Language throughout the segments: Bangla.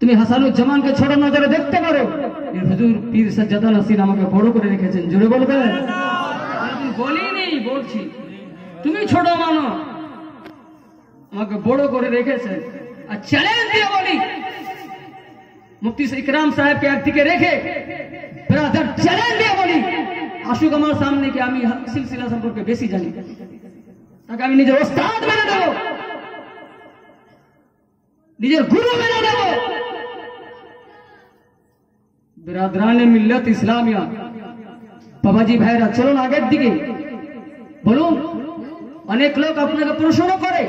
তুমি হাসানুজ্জামানকে ছোট নজরে দেখতে পারো, হুজুর পীর সাজ্জাদা নাসির আমাকে বড় করে রেখেছেন। জোরে বলবে। বলিনি, বলছি তুমি ছোট মানো, আমাকে বড় করে রেখেছেন। আর চ্যালেঞ্জ দিয়ে বলি, মুফতি ইকরাম সাহেবকে একদিকে রেখে ব্রাদার চ্যালেঞ্জ দিয়ে বলি, আসুক আমার সামনে কি আমি সিলসিলা সম্পর্কে বেশি জানি, তাকে আমি নিজের ওস্তাদ মেনে দেবো, নিজের গুরু মেনে দেবো। বিরাদরানে মিল্লাত ইসলামিয়া, বাবাজি ভাইরা চলুন আগের দিকে। বলুন, অনেক লোক আপনাকে প্রশ্ন করে,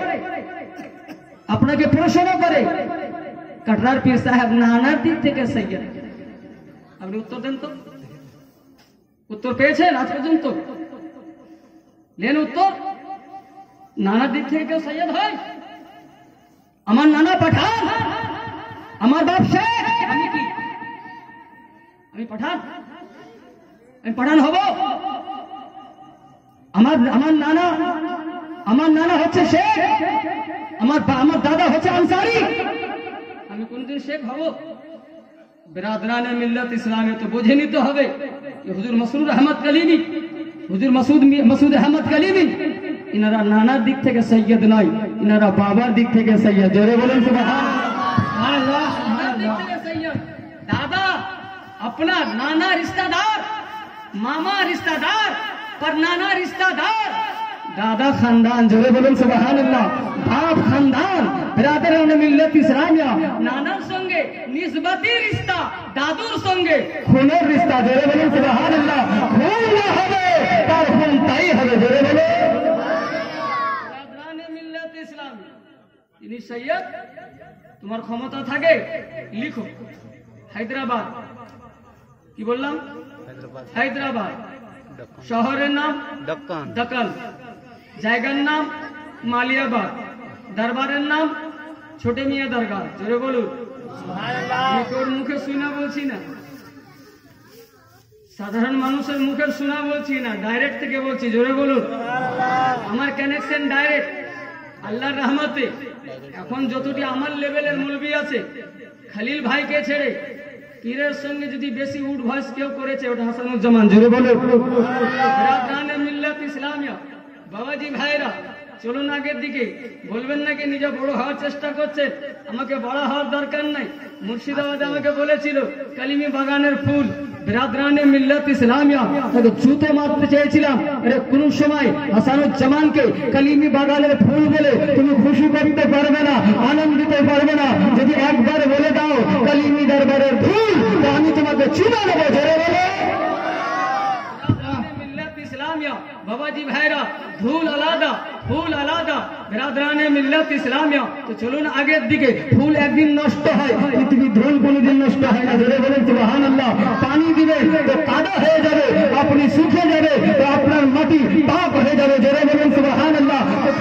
কাটরার পীর সাহেব নানার দিক থেকে সৈয়দ, আপনি উত্তর দেন তো। উত্তর পেয়েছেন আজ পর্যন্ত? নেন উত্তর। নানার দিক থেকে কেউ সৈয়দ হয়? আমার নানা পাঠান, আমার বাপ শেখ, আমি কি? আমি পাঠান? আমি পাঠান হব? আমার নানা হচ্ছে শেখ, আমার দাদা হচ্ছে আনসারি, আমি কোনদিন শেখ হব? বিরাদরানে মিল্লাত ইসলামে তো বুঝে নিতে হবে, হুজুর মাসুদ আহমদ কালিমি, হুজুর মাসুদ আহমদ কালিমি ইনারা নানার দিক থেকে সৈয়দ নয়, ইনারা বাবার দিক থেকে সৈয়দ। জোরে বলুন সুবহানাল্লাহ। দাদা अपना नाना रिश्तेदार, मामा रिश्तेदार, पर नाना रिश्तेदार, दादा खानदान। जोरे बोलुन सुबहान अल्लाह। बाप खानदान, बिरादराने मिल्लत इस्लामिया, नानार संगे निस्बती रिश्ता, दादुर संगे खूनेर रिश्ता। जोरे बोलुन सुबहान अल्लाह। खून ना হবে তার খুন তাই হবে। জোরে বলুন। বিরাদরানে মিল্লত ইসলামিয়া, ইনি সৈয়দ। তোমার ক্ষমতা থাকে লিখো হায়দ্রাবাদ। কি বললাম? হায়দ্রাবাদ। শহরের নাম দক্কান, জায়গার নাম মালিয়াবাদ, দরবারের নাম ছোটে মিয়া দরগাহ। জোরে বলুন সুবহানাল্লাহ। তোর মুখে শোনা বলছি না, সাধারণ মানুষের মুখের শোনা বলছি না, ডাইরেক্ট থেকে বলছি। জোরে বলুন সুবহানাল্লাহ। আমার কানেকশন ডাইরেক্ট, আল্লাহর রহমতে। এখন যতটি আমার লেভেলের মৌলবি আছে, খালিল ভাইকে ছেড়ে পীরের সঙ্গে যদি বেশি উড ভয়েস কেউ করেছে, ওটা হাসানুজ্জামান। জোরে বলো। বিরাদরানে মিল্লাত ইসলামিয়া, বাবাজি ভাইরা চলুন আগের দিকে। বলবেন নাকি নিজে বড় হওয়ার চেষ্টা করছেন, আমাকে বড় হওয়ার দরকার নাই। মুর্শিদাবাদে আমাকে বলেছিল কালিমি বাগানের ফুল, বিরাদরানে মিল্লাত ইসলামিয়া, তাকে জুতো মারতে চেয়েছিলাম। আরে কোন সময় হাসানুজ্জামানকে কালিমি বাগানের ফুল বলে তুমি খুশি করতে পারবে না, আনন্দ দিতে পারবে না। যদি একবার বলে দাও কালিমি দরবারের ফুল, তো আমি তোমাকে চুমা নেবো। জোরে বলে মিল্লাত ইসলামিয়া, বাবাজি ভাইরা ফুল আলাদা, ফুল আলাদা। বিরাদরানে মিল্লাত ইসলামিয়া, তো চলুন আগের দিকে। ফুল একদিন নষ্ট হয়, পৃথিবীর ধুল কোনদিন নষ্ট হয় না। জোরে বলেন সুবহানাল্লাহ। পানি দিবে তো কাদা হয়ে যাবে, আপনি শুকিয়ে যাবে তো আপনার মাটি পাক হয়ে যাবে। জোরে বলেন সুবহানাল্লাহ।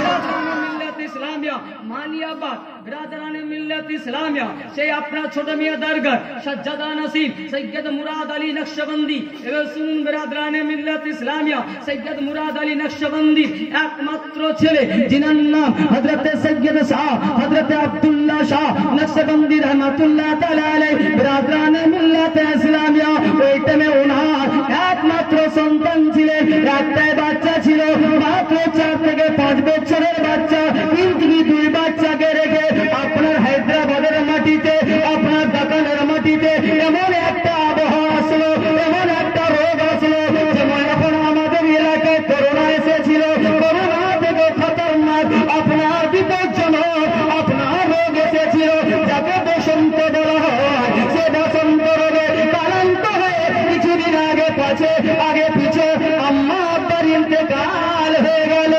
মালিয়াবাদ, বিরাদরানে মিল্লাত ইসলামিয়া, সেই আপনার ছোট মিয়া দরগাহ সাজ্জাদা নাসির সৈয়দ মুরাদ আলী নকশবন্দি। এবার শুনুন, বিরাদরানে মিল্লাত ইসলামিয়া সৈয়দ মুরাদ আলী নকশবন্দি একমাত্র ছেলে, যিনার নাম হযরত সৈয়দ শাহ হযরত আব্দুল্লাহ শাহ নকশবন্দি রহমাতুল্লাহ তাআলা আলাইহি। বিরাদরানে মিল্লাত ইসলামিয়া, ওই টাইমে ওনার একমাত্র সন্তান ছিলেন, একটাই বাচ্চা ছিল, মাত্র 4 থেকে 5 বছরের বাচ্চা। কিন্তু 2 বাচ্চাকে রেখে আপনার হায়দ্রাবাদের মাটিতে, আপনার দোকানের মাটিতে এমন একটা আবহাওয়া আসলো, এমন একটা রোগ আসলো, যেমন এখন আমাদের এলাকায় করোনা এসেছিল। করোনা থেকে খতরনাক, আপনার বিপজ্জনক আপনার রোগ এসেছিল, যাকে বসন্ত বলা হয়। সে বসন্ত রোগে ক্লান্ত হয়ে কিছুদিন আগে পিছে আম্মা আব্বার ইন্তেকাল হয়ে গেল।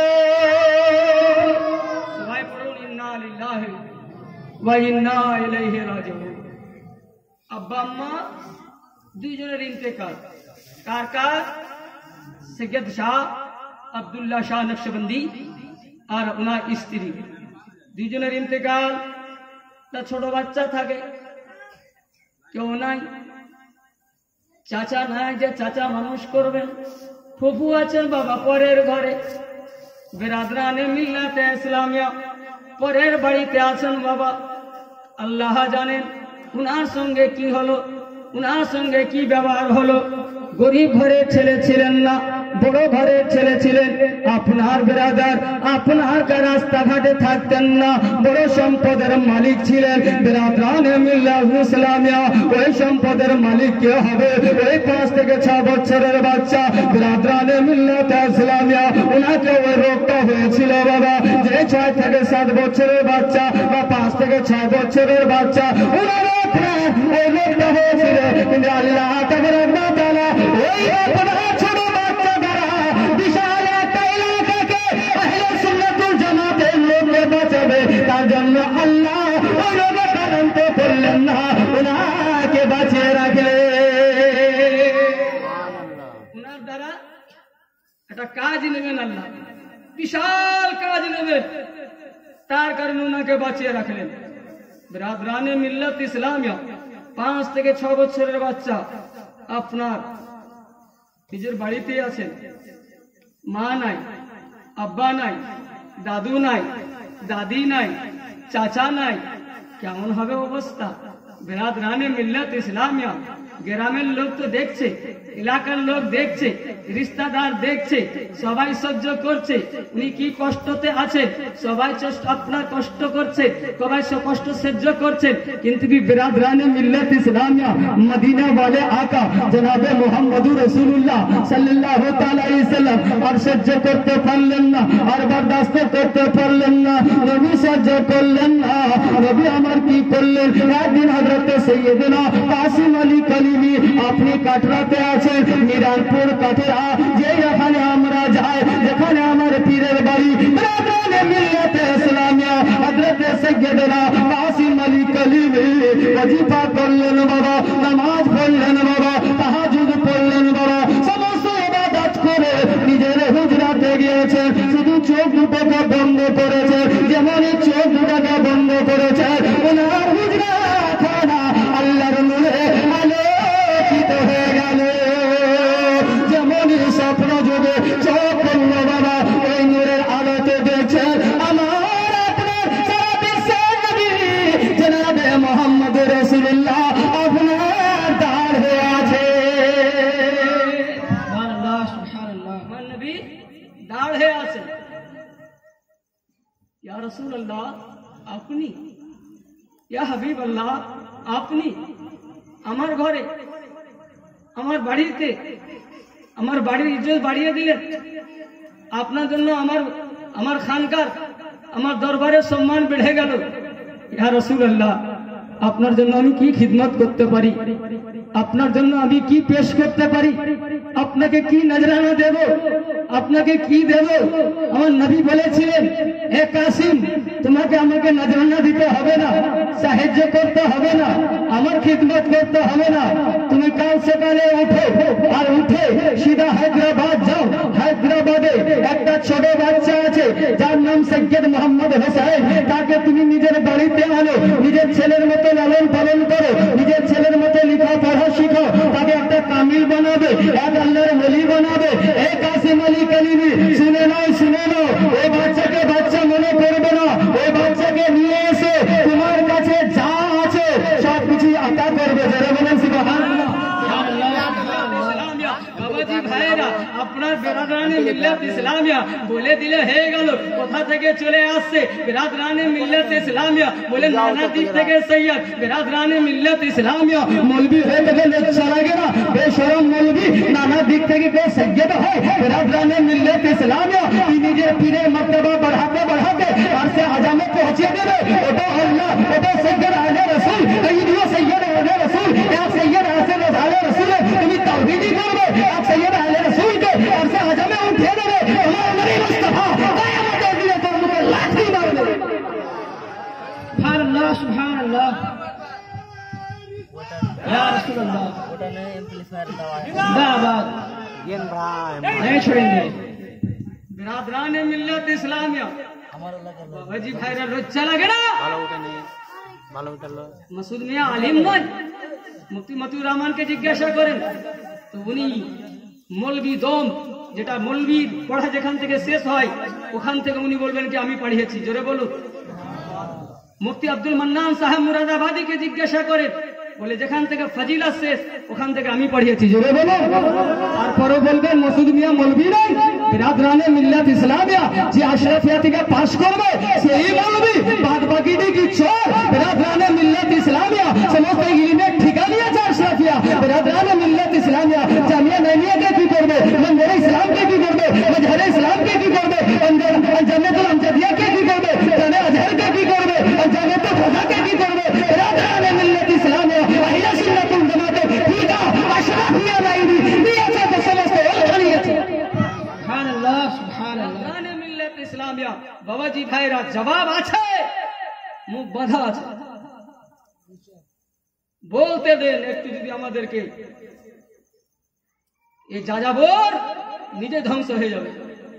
আব্বা আম্মা দুইজনের ইন্তেকাল। কার কার? সৈয়দ শাহ আব্দুল্লাহ শাহ নকশবন্দি আর ওনার স্ত্রী, দুইজনের ইন্তেকাল। তার ছোট বাচ্চা থাকে, কেউ নাই, চাচা নাই যে চাচা মানুষ করবেন, ফুফু আছেন বাবা পরের ঘরে। বিরাদরানে মিল্লাতে ইসলামিয়া পরের বাড়িতে আছেন বাবা। আল্লাহ জানেন উনার সঙ্গে কি হলো, উনার সঙ্গে কি ব্যবহার হলো। গরিব ঘরের ছেলে ছিলেন না, বড় ঘরের ছেলে ছিলেন। আপনার বিরাদার আপনার রাস্তাঘাটে থাকতেন না, বড় সম্পদের মালিক ছিলেন। বিরাদরানে মিল্লাত ইসলামিয়া ওই সম্পদের মালিক কে হবে? ওই 5 থেকে 6 বছরের বাচ্চা। বিরাদরানে মিল্লাত ইসলামিয়া ওনাকে ওই রোগটা হয়েছিল বাবা, যে 6 থেকে 7 বছরের বাচ্চা বা 5 থেকে 6 বছরের বাচ্চা ওনার ওই রোগটা হয়েছিল। কিন্তু আল্লাহ তাআলা ওই ছোট বাচ্চা দ্বারা বিশাল একটা এলাকাকে আহলে সুন্নাতুল জামাতের লোককে বাঁচাবে, তার জন্য আল্লাহ ওই রোগে আক্রান্ত করলেন না, ওনাকে বাঁচিয়ে রাখলেন। ওনার দ্বারা একটা কাজ নেবেন আল্লাহ, বিশাল কাজ নেবেন, তার কারণে ওনাকে বাঁচিয়ে রাখলেন। বিরাদরানে মিল্লাত ইসলামিয়া 5 থেকে 6 বছরের বাচ্চা আপনার নিজের বাড়িতে আছেন, মা নাই, আব্বা নাই, দাদু নাই, দাদি নাই, চাচা নাই, কেমন হবে অবস্থা? বিরাদরানে মিল্লাত ইসলামিয়া গ্রামের লোক তো দেখছে, এলাকার লোক দেখছে, রিশতেদার দেখছে, সবাই সহ্য করছে উনি কি কষ্টতে আছেন, সবাই আপনার কষ্ট করছে, সবাই কষ্ট সহ্য করছেন। কিন্তু কি বিরাদরানে মিল্লাত ইসলামিয়া মদিনা वाले आका जनाबे মুহাম্মদুর রাসূলুল্লাহ সাল্লাল্লাহু তাআলা আলাইহি সাল্লাম আর সহ্য করতে পারলেন না, আর বরদাস্ত করতে পারলেন না, নবী সহ্য করলেন না। নবী আমার কি করলেন? একদিন হযরত সৈয়দনা কাসিম আলী কালিমি আপনি কাটরাতে আছেন, মিরানপুর কাটরা, যে এখানে আমরা যাই, যেখানে আমার পীরের বাড়ি, বিরাদরানে মিল্লাত ইসলামিয়া হযরত সৈয়দনা কাসিম আলী কালিমি ওয়াজিফা করলেন বাবা, নামাজ পড়লেন বাবা, তাহাজ্জুদ পড়লেন বাবা, সমস্ত ইবাদত করে নিজের হুজরাতে গিয়েছেন। শুধু চোখ দুটোকে বন্ধ করেছে, যেমন চোখ দুটোকে বন্ধ করেছে ওনার হুজরাত খানা আল্লাহর নূরে আলোকিত হয়ে গেল। যেমন স্বপ্ন যুগে চোখ বন্ধ বাবা, ওই নূরের আলোতে দেখছেন আমার আপনার সারা বিশ্বের নবী জনাবে মুহাম্মদুর রাসূলুল্লাহ আপনার দাঁড় হয়ে আছে। সুবহানাল্লাহ সুবহানাল্লাহ, আমার নবী দাঁড় হয়ে আছে। ইয়া রাসূলুল্লাহ আপনি, ইয়া হাবিবাল্লাহ আপনি আমার ঘরে, আমার বাড়িতে, আমার বাড়ির ইজ্জত বাড়িয়ে দিলেন। আপনার জন্য আমার খানকার, আমার দরবারের সম্মান বেড়ে গেল। ইয়া রাসূলুল্লাহ আপনার জন্য আমি কি খিদমত করতে পারি, আপনার জন্য আমি কি পেশ করতে পারি, আপনাকে কি নজরানা দেব, আপনাকে কি দেব? আমার নবী বলেছিলেন, হে কাসিম তোমাকে আমাকে নজরানা দিতে হবে না, সাহায্য করতে হবে না, আমার খিদমত করতে হবে না, তুমি কাল সকালে উঠো আর উঠে সিধা হায়দ্রাবাদ যাও। হায়দ্রাবাদে একটা ছোট বাচ্চা আছে যার নাম সৈয়দ মোহাম্মদ হোসেন, তাকে তুমি নিজের বাড়িতে আনো, নিজের ছেলের মতো লালন পালন করো, নিজের ছেলের মতো লেখাপড়া শিখো, তাকে একটা কামিল বানাবে, এক আল্লাহর ওলি বানাবে। এই কাসিম আলী কালিমি শুনে নাও, শুনে নাও, ওই বাচ্চাকে বাচ্চা মনে করবে না, ওই বাচ্চাকে নিয়ে এসে তোমার কাছে যা আছে সব কিছু আতা করবে। যারা বলেন সুবহানাল্লাহ। বাবাজি ভাইরা আপনার বিরাদরানে মিল্লাত ইসলামিয়া বলে দিলে হয়ে গেল, কোথা থেকে চলে আসছে? বিরাদরানে মিল্লাত ইসলামিয়া বলে নানা দিক থেকে সৈয়দ। বিরাদরানে মিল্লাত ইসলামিয়া মৌলবি হয়ে গেলে লজ্জা লাগে না? বেশরম মৌলবি নানা দিক থেকে কেউ সৈয়দ হয়। বিরাদরানে মিল্লাত ইসলামিয়া নিজের পীরের মর্তবা बढ़ाते बढ़ाते আরশে আজমে পৌঁছে দেবে। ওটা আল্লাহ, ওটা সৈয়দ আলে রাসূল, এই দিয়ে সৈয়দ আলে রাসূল, এক সৈয়দ আলে রাসূল তুমি তাওহীদি করবে, এক সৈয়দ আলে রাসূল কে আরশে আজমে উঠে দেবে। আমার নবী মুস্তাফা কিয়ামতে দিনে তোর মুখে লাঠি মারবে। সুবহানাল্লাহ সুবহানাল্লাহ। ইয়া রাসূলুল্লাহ ওটা নে এমপ্লিফায়ার দাও জিন্দাবাদ ये नहीं छोड़ेंगे। बिरादराने मिल्लत इस्लामिया बाबाजी भाईरा লজ্জা লাগে না? ভালো উঠলো মাসুদ মিয়া আলিম নয়, মুফতি মতিউর রহমানকে জিজ্ঞাসা করেন তো উনি মৌলবি দম, যেটা মৌলবি পড়া যেখান থেকে শেষ হয় ওখান থেকে উনি বলবেন কি আমি পড়িয়েছি। জোরে বলুন। মুফতি আব্দুল মান্নান সাহেব মুরাদাবাদীকে জিজ্ঞাসা করে, বলে যেখান থেকে ফজিলত শেষ ওখান থেকে আমি পড়িয়েছি, জোরে বলো। তারপরেও বলবেন মসুদ মিয়া মৌলভী নয়, বিরাদরানে মিল্লাত ইসলামিয়া যে আশরাফিয়া থেকে পাশ করবে সেই মৌলভী, বাদ বাকিটি কি চোর। বিরাদরানে মিল্লাত ইসলামিয়া সমস্ত ইলমের ঠিকা নিয়েছে আশরাফিয়া। বিরাদরানে মিল্লাত ইসলামিয়া জামিয়া নইমিয়াকে কি করবে, মঞ্জুরে ইসলামকে কি করবে, মজহরে ইসলামকে কি করবে, জান্নাতুল আমজাদিয়াকে কি করবে, জানে আজহারকে কি করবে, জান্নাতুল খুদাকে কি করবে। বিরাদরানে মিল্লাত ইসলামিয়া আহিলা সুন্নাতুল জামাতে ঠিকা আশরাফিয়া নাইবি নিয়েছে, তো সমস্ত ওলমা নিয়েছে। সুবহানাল্লাহ সুবহানাল্লাহ। মিল্লাত ইসলামিয়া বাবাজি ভাইরা জবাব আছে, মুখ বাঁধা আছে, বলতে দেন একটু যদি আমাদেরকে। এই যাযাবর নিজে ধ্বংস হয়ে যাবে।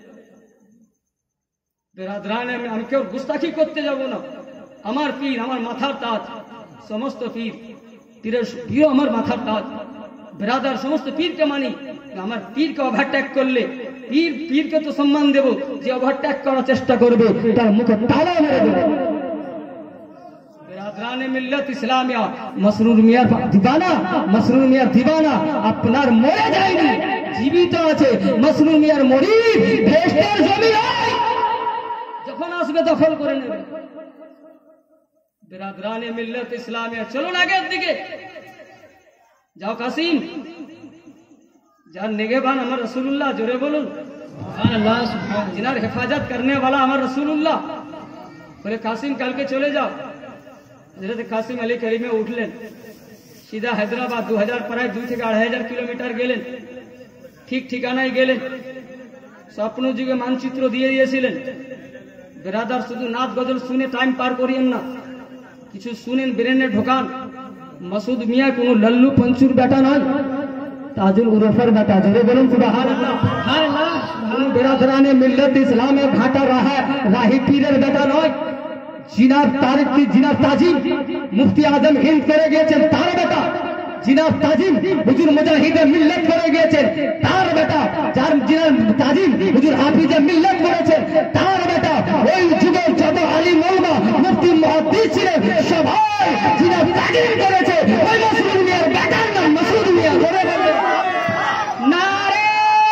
বেরাদরানে আমি কেউ গুস্তাখি করতে যাব না। আমার পীর আমার মাথার তাজ, সমস্ত পীর পীরের পীর আমার মাথার তাজ। বেরাদার সমস্ত পীরকে মানি, আমার পীরকে ওভারটেক করলে পীরকে তো সম্মান দেব, যে ওভারটেক করার চেষ্টা করবে তার মুখে তালা মেরে দেব। বেরাদরানে মিল্লাত ইসলামিয়া মসরুর মিয়ার দিবানা, মসরুর মিয়ার দিবানা আপনার মরে যায়নি, জীবিত আছে। মসরুর মিয়ার মরিদ বেহেশতের জমি যখন আসবে দখল করে নেবে। বেরাদরানে মিল্লাত ইসলামিয়া চলুন আগের দিকে যাও। কাসিম যার নেগেবান আমার রসুল্লাহ, জোরে বলুন সুবহানাল্লাহ সুবহানাল্লাহ। जिनार হেফাজত करने वाला আমার রসুল্লাহ, বলে কাসিম কালকে চলে যাও। হযরত কাসিম আলী করিমে উঠলেন, সিধা হায়দ্রাবাদ 2000 প্রায় 2 থেকে 2500 কিলোমিটার গেলেন। ঠিক ঠিকানায় গেলেন, স্বপ্ন যুগে মানচিত্র দিয়ে দিয়েছিলেন। বেরাদার শুধু নাচ গজল শুনে টাইম পার করিয়েন না, কিছু শুনেন, ব্রেনে ঢোকান। মসুদ মিয়া কোন লল্লু পঞ্চুর বেটা নয়, তাজুল উরফের বেটা, জোরে বলুন সুবহানাল্লাহ সুবহানাল্লাহ। বেরাদরানে মিল্লাত ইসলামে ঘাটা রাহি পীরের বেটা নয়। জিনার তারিক জিনার তাজিম মুফতি আজম হিন্দ করে গিয়েছেন তার বেটা। জিনার তাজিম হুজুর মুজাহিদে মিল্লাত করে গিয়েছেন তার বেটা। যার জিনার তাজিম হুজুর হাফিজে মিল্লাত করেছেন তার বেটা। ওই যুগের যত আলিম ওলামা মুফতি মুহাদ্দিস ছিলেন সবাই জিনার তাজিম করেছে ওই মসরুর মিয়ার বেটার নাম মসরুর মিয়া। ধরে বলে নারে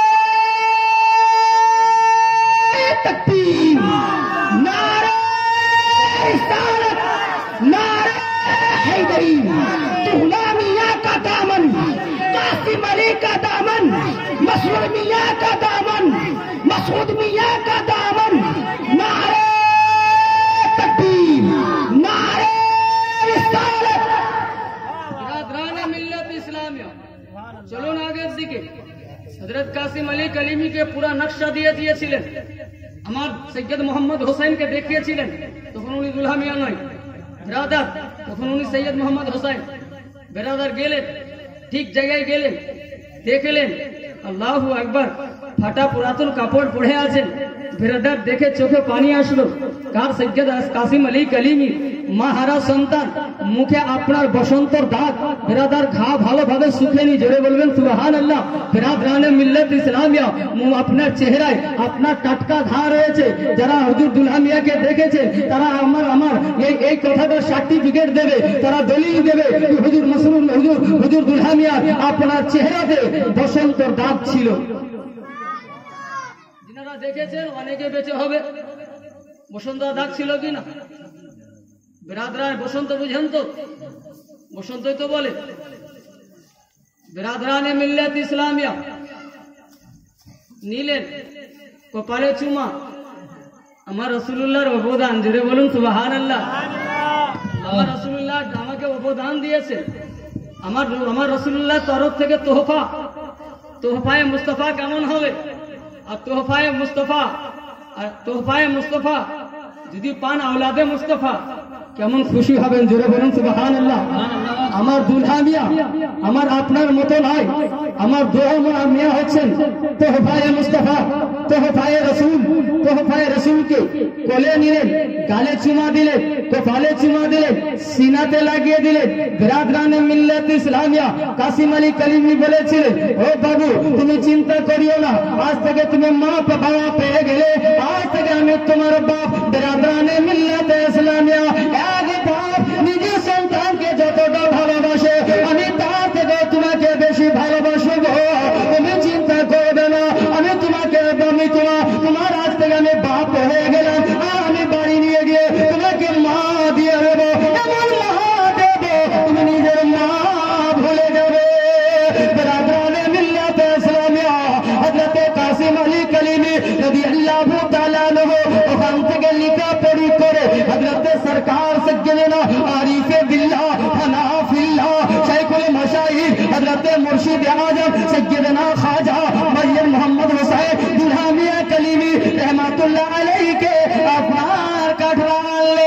তাকবীর, নারে रिसालत, नारे हैदरी। तुहला मियां का दामन, कासिम अली का दामन, मसरूर मियां का दामन, मसूद मियां का दामन। नारे तकबीर, नारे रिसालत। बिरादराने मिल्लत इस्लामिया চলুন আগের দিকে। হযরত কাসিম আলী কলিমিকে পুরা নকশা দিয়ে দিয়েছিলেন। আমার সৈয়দ মোহাম্মদ হোসেনকে দেখিয়েছিলেন, তখন উনি দুলহা মিয়া নয় বেরাদার, তখন উনি সৈয়দ মোহাম্মদ হোসেন। বেরাদার গেলেন, ঠিক জায়গায় গেলেন, দেখলেন আল্লাহু আকবার, ফাটা পুরাতন কাপড় পরে আছেন। বেরাদার দেখে চোখে পানি আসলো। কার? সৈয়দ কাসিম আলী কলিমি, মা হারা সন্তান, মুখে আপনার বসন্তর দাগ। বেরাদার ঘা ভালোভাবে শুকেনি, জোরে বলবেন সুবহানাল্লাহ। বেরাদরানে মিল্লাত ইসলামিয়া আপনার চেহারায় আপনার টাটকা ঘা রয়েছে। যারা হুজুর দুলহা মিয়াকে দেখেছেন তারা আমার এই কথাটা সার্টিফিকেট দেবে, তারা দলিল দেবে হুজুর মসরুর হুজুর দুলহা মিয়া আপনার চেহারাতে বসন্তর দাগ ছিল। যিনারা দেখেছেন অনেকে বেঁচে হবে। বসন্ত দাগ ছিল কিনা? বেরাদরান বসন্ত বুঝেন তো? বসন্তই তো বলে। বেরাদরানে মিল্লাত ইসলামিয়া নিলেন, কপালে চুমা, আমার রাসূলুল্লাহর অবদান, জোরে বলুন সুবহানাল্লাহ। আমার রাসূলুল্লাহ আমাকে অবদান দিয়েছে। আমার রাসূলুল্লাহ তরফ থেকে তোহফায়ে মুস্তাফা কেমন হবে? আর তোহফায়ে মুস্তাফা যদি পান আওলাদে মুস্তাফা কেমন খুশি হবেন, জোরে বলুন সুবহানাল্লাহ। আমার দুলহা মিয়া আমার আপনার মতো নয়, আমার দোয়া মিয়া হচ্ছেন তোহফায়ে মুস্তাফা, তোহফায়ে রসুল, তোহফায়ে রসুলকে কোলে নিলেন, গালে চুমা দিলেন, কপালে চুমা দিলেন, সিনাতে লাগিয়ে দিলেন। বিরাদরানে মিল্লাত ইসলামিয়া কাসিম আলী কালিমি বলেছিলেন, ও বাবু তুমি চিন্তা করিও না, আজ থেকে তুমি মা বাবা পেয়ে গেলে, আজ থেকে আমি তোমার বাপ। বিরাদরানে মিল্লাত ইসলামিয়া এক বাপ নিজের সন্তানকে যতটা ভালোবাসে আমি তার থেকে তোমাকে বেশি ভালোবাসবো। তুমি চিন্তা করবে না, আমি তোমাকে তোমার আজ থেকে আমি বাপ হয়ে গেলাম, আর আমি বাড়ি নিয়ে গিয়ে তোমাকে মা দিয়ে দেবো, এমন মা দেবো তুমি নিজের মা ভুলে যাবে। বিরাদরানে মিল্লাত ইসলামিয়া হযরত কাসিম আলী কালিমি রাদিয়াল্লাহু তাআলা আনহু ওখান থেকে লেখাপড়ি করে হযরত সরকার সৈয়দনা আরিফে বিল্লাহ হানাফিল্লাহ শাইখুল মাশাইখ হযরত মুর্শিদ আজম সৈয়দনা খাজা মরিয়ম মোহাম্মদ হুসাইন দুলহা মিয়া কালিমি रहमतुल्लाह अलैहि के আপনার কাঠরালে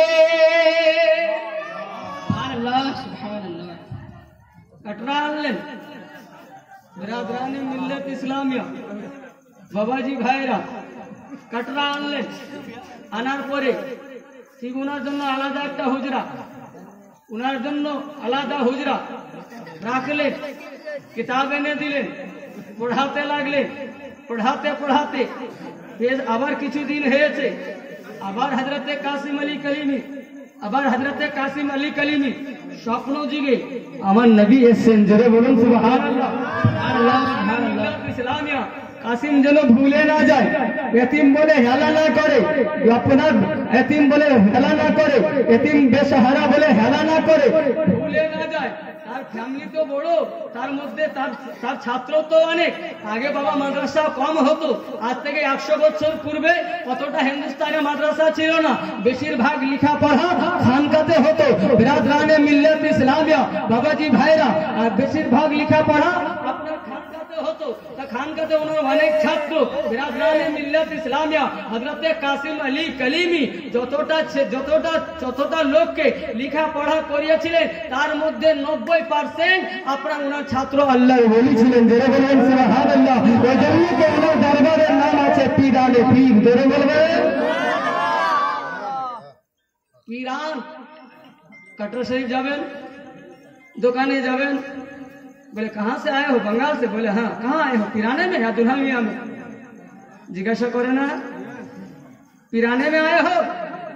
कटरा आनलेन बिरादराने मिल्लत इस्लामिया बाबाजी भाईरा कटरा आनलेन आनार परे ठीक उनार जन्य आलादा एकटा हुजरा उनार जन्य आलादा हुजरा राखलेन किताब एने दिलेन पढ़ाते लागलेन पढ़ाते पढ़ाते বেশ আবার কিছুদিন হয়েছে আবার হযরতে কাসিম আলী কালিমি আবার হযরতে কাসিম আলী কালিমি স্বপ্ন যুগে আমার নবী এসেছেন, জোরে বলুন সুবহানাল্লাহ। আল্লাহ সুবহানাল্লাহ ইসলামিয়া কাসিম যেন ভুলে না যায়, এতিম বলে হেলা না করে, আপনার এতিম বলে হেলা না করে, এতিম বেসহারা বলে হেলা না করে, ভুলে না যায়। তার ফ্যামিলি তো বড়, তার মধ্যে তার ছাত্র তো অনেক। আগে বাবা মাদ্রাসা কম হতো, আজ থেকে 100 বছর পূর্বে কতটা হিন্দুস্তানে মাদ্রাসা ছিল না, বেশিরভাগ লেখাপড়া খানকাতে হতো। বিরাদরানে মিল্লাত ইসলামিয়া বাবাজি ভাইরা আর বেশিরভাগ লেখাপড়া আপনার খানকাতে হতো। তা খানকাতে ওনার অনেক ছাত্র। বিরাদরানে মিল্লাত ইসলামিয়া হযরতে কাসিম আলী কালিমি যতটা লোককে লেখাপড়া করিয়েছিলেন তার মধ্যে 90% আপনার ওনার ছাত্র আল্লাহর ওলি ছিলেন, জোরে বলবেন সুবহানাল্লাহ। ওই জন্য তো ওনার দরবারের নাম আছে পীরানে পীর, জোরে বলবেন। पीरान कटरा शरीफ जावेन दुकाने जावेन, बोले कहाँ से आए हो? बंगाल से। बोले हाँ। कहाँ आए हो? पीराने में या दुल्हा मियाँ में? जिज्ञासा करे ना, पीराने में आए हो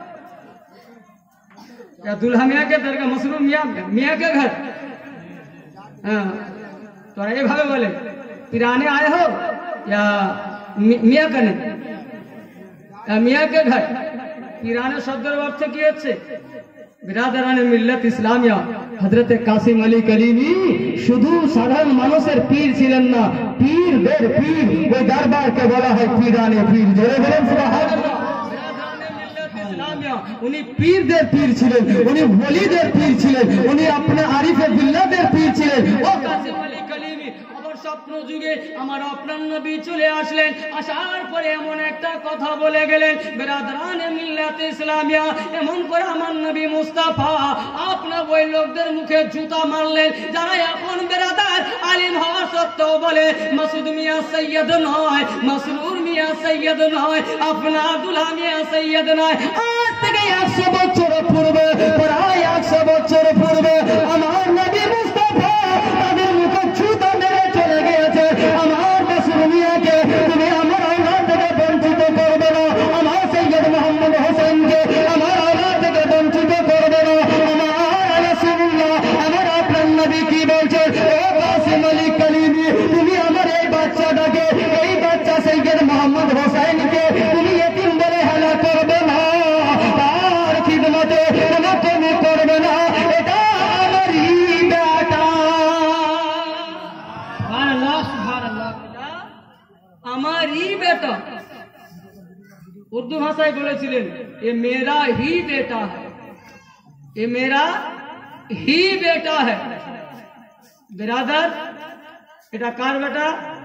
या दुल्हा मियाँ के दरगाह मसरूम मियाँ के घर? हाँ, तो ये भावे बोले पीराने आए हो या मियाँ कने या मियाँ के घर? पीराने शब्देर अर्थ की হচ্ছে বিরাদরানে মিল্লাত ইসলামিয়া হযরতে কাসিম আলী কালিমি শুধু সাধারণ মানুষের পীর ছিলেন না, পীরদের পীর। ওই দরবারকে বলা হয় পীরানে পীর, জোরে বলেন সুবহানাল্লাহ। উনি পীরদের পীর ছিলেন, উনি ওলিদের পীর ছিলেন, উনি আপনার আরিফে বিল্লাহদের পীর ছিলেন। ও কাসিম আলী কালিমি আবার স্বপ্ন যুগে আমার আপনার নবী চলে আসলেন। আসার পরে এমন একটা কথা বলে গেলেন, বিরাদরানে মিল্লাত ইসলামিয়া এমন করে আমার নবী মুস্তাফা আপনার ওই লোকদের মুখে জুতা মারলেন যারা এখন বিরাদার আলিম হওয়া সত্ত্বেও বলে মাসুদ মিয়া সৈয়দ নয়, মাসরুর মিয়া সৈয়দ নয়, আপনার দুলহা মিয়া সৈয়দ নয়। আজ থেকে 100 বছর পূর্বে, প্রায় 100 বছর পূর্বে আমার নবী মুস্তাফা তাদের মুখে জুতা মেরে চলে গিয়েছে। আমার মাসুদ মিয়াকে তুমি আমার আওলাদ থেকে বঞ্চিত করবে না, আমার সৈয়দ মোহাম্মদ হোসেনকে আমার আওলাদ থেকে বঞ্চিত করবে না। আমার রাসূলুল্লাহ আমার আপনার নবী কি বলছে, ও কাসিম আলী কালিমি তুমি আমার এই বাচ্চাটাকে, এই বাচ্চা সৈয়দ মোহাম্মদ হোসেনকে তুমি এতিম বলে হেলা করবে না, তার খিদমতে কোনো কমি করবে না, এটা আমারই বেটা। আমারই বেটা। উর্দু ভাষায় বলেছিলেন এ মেরা হি বেটা है, ये मेरा ही बेटा है। बिरादर এটা কার বেটা?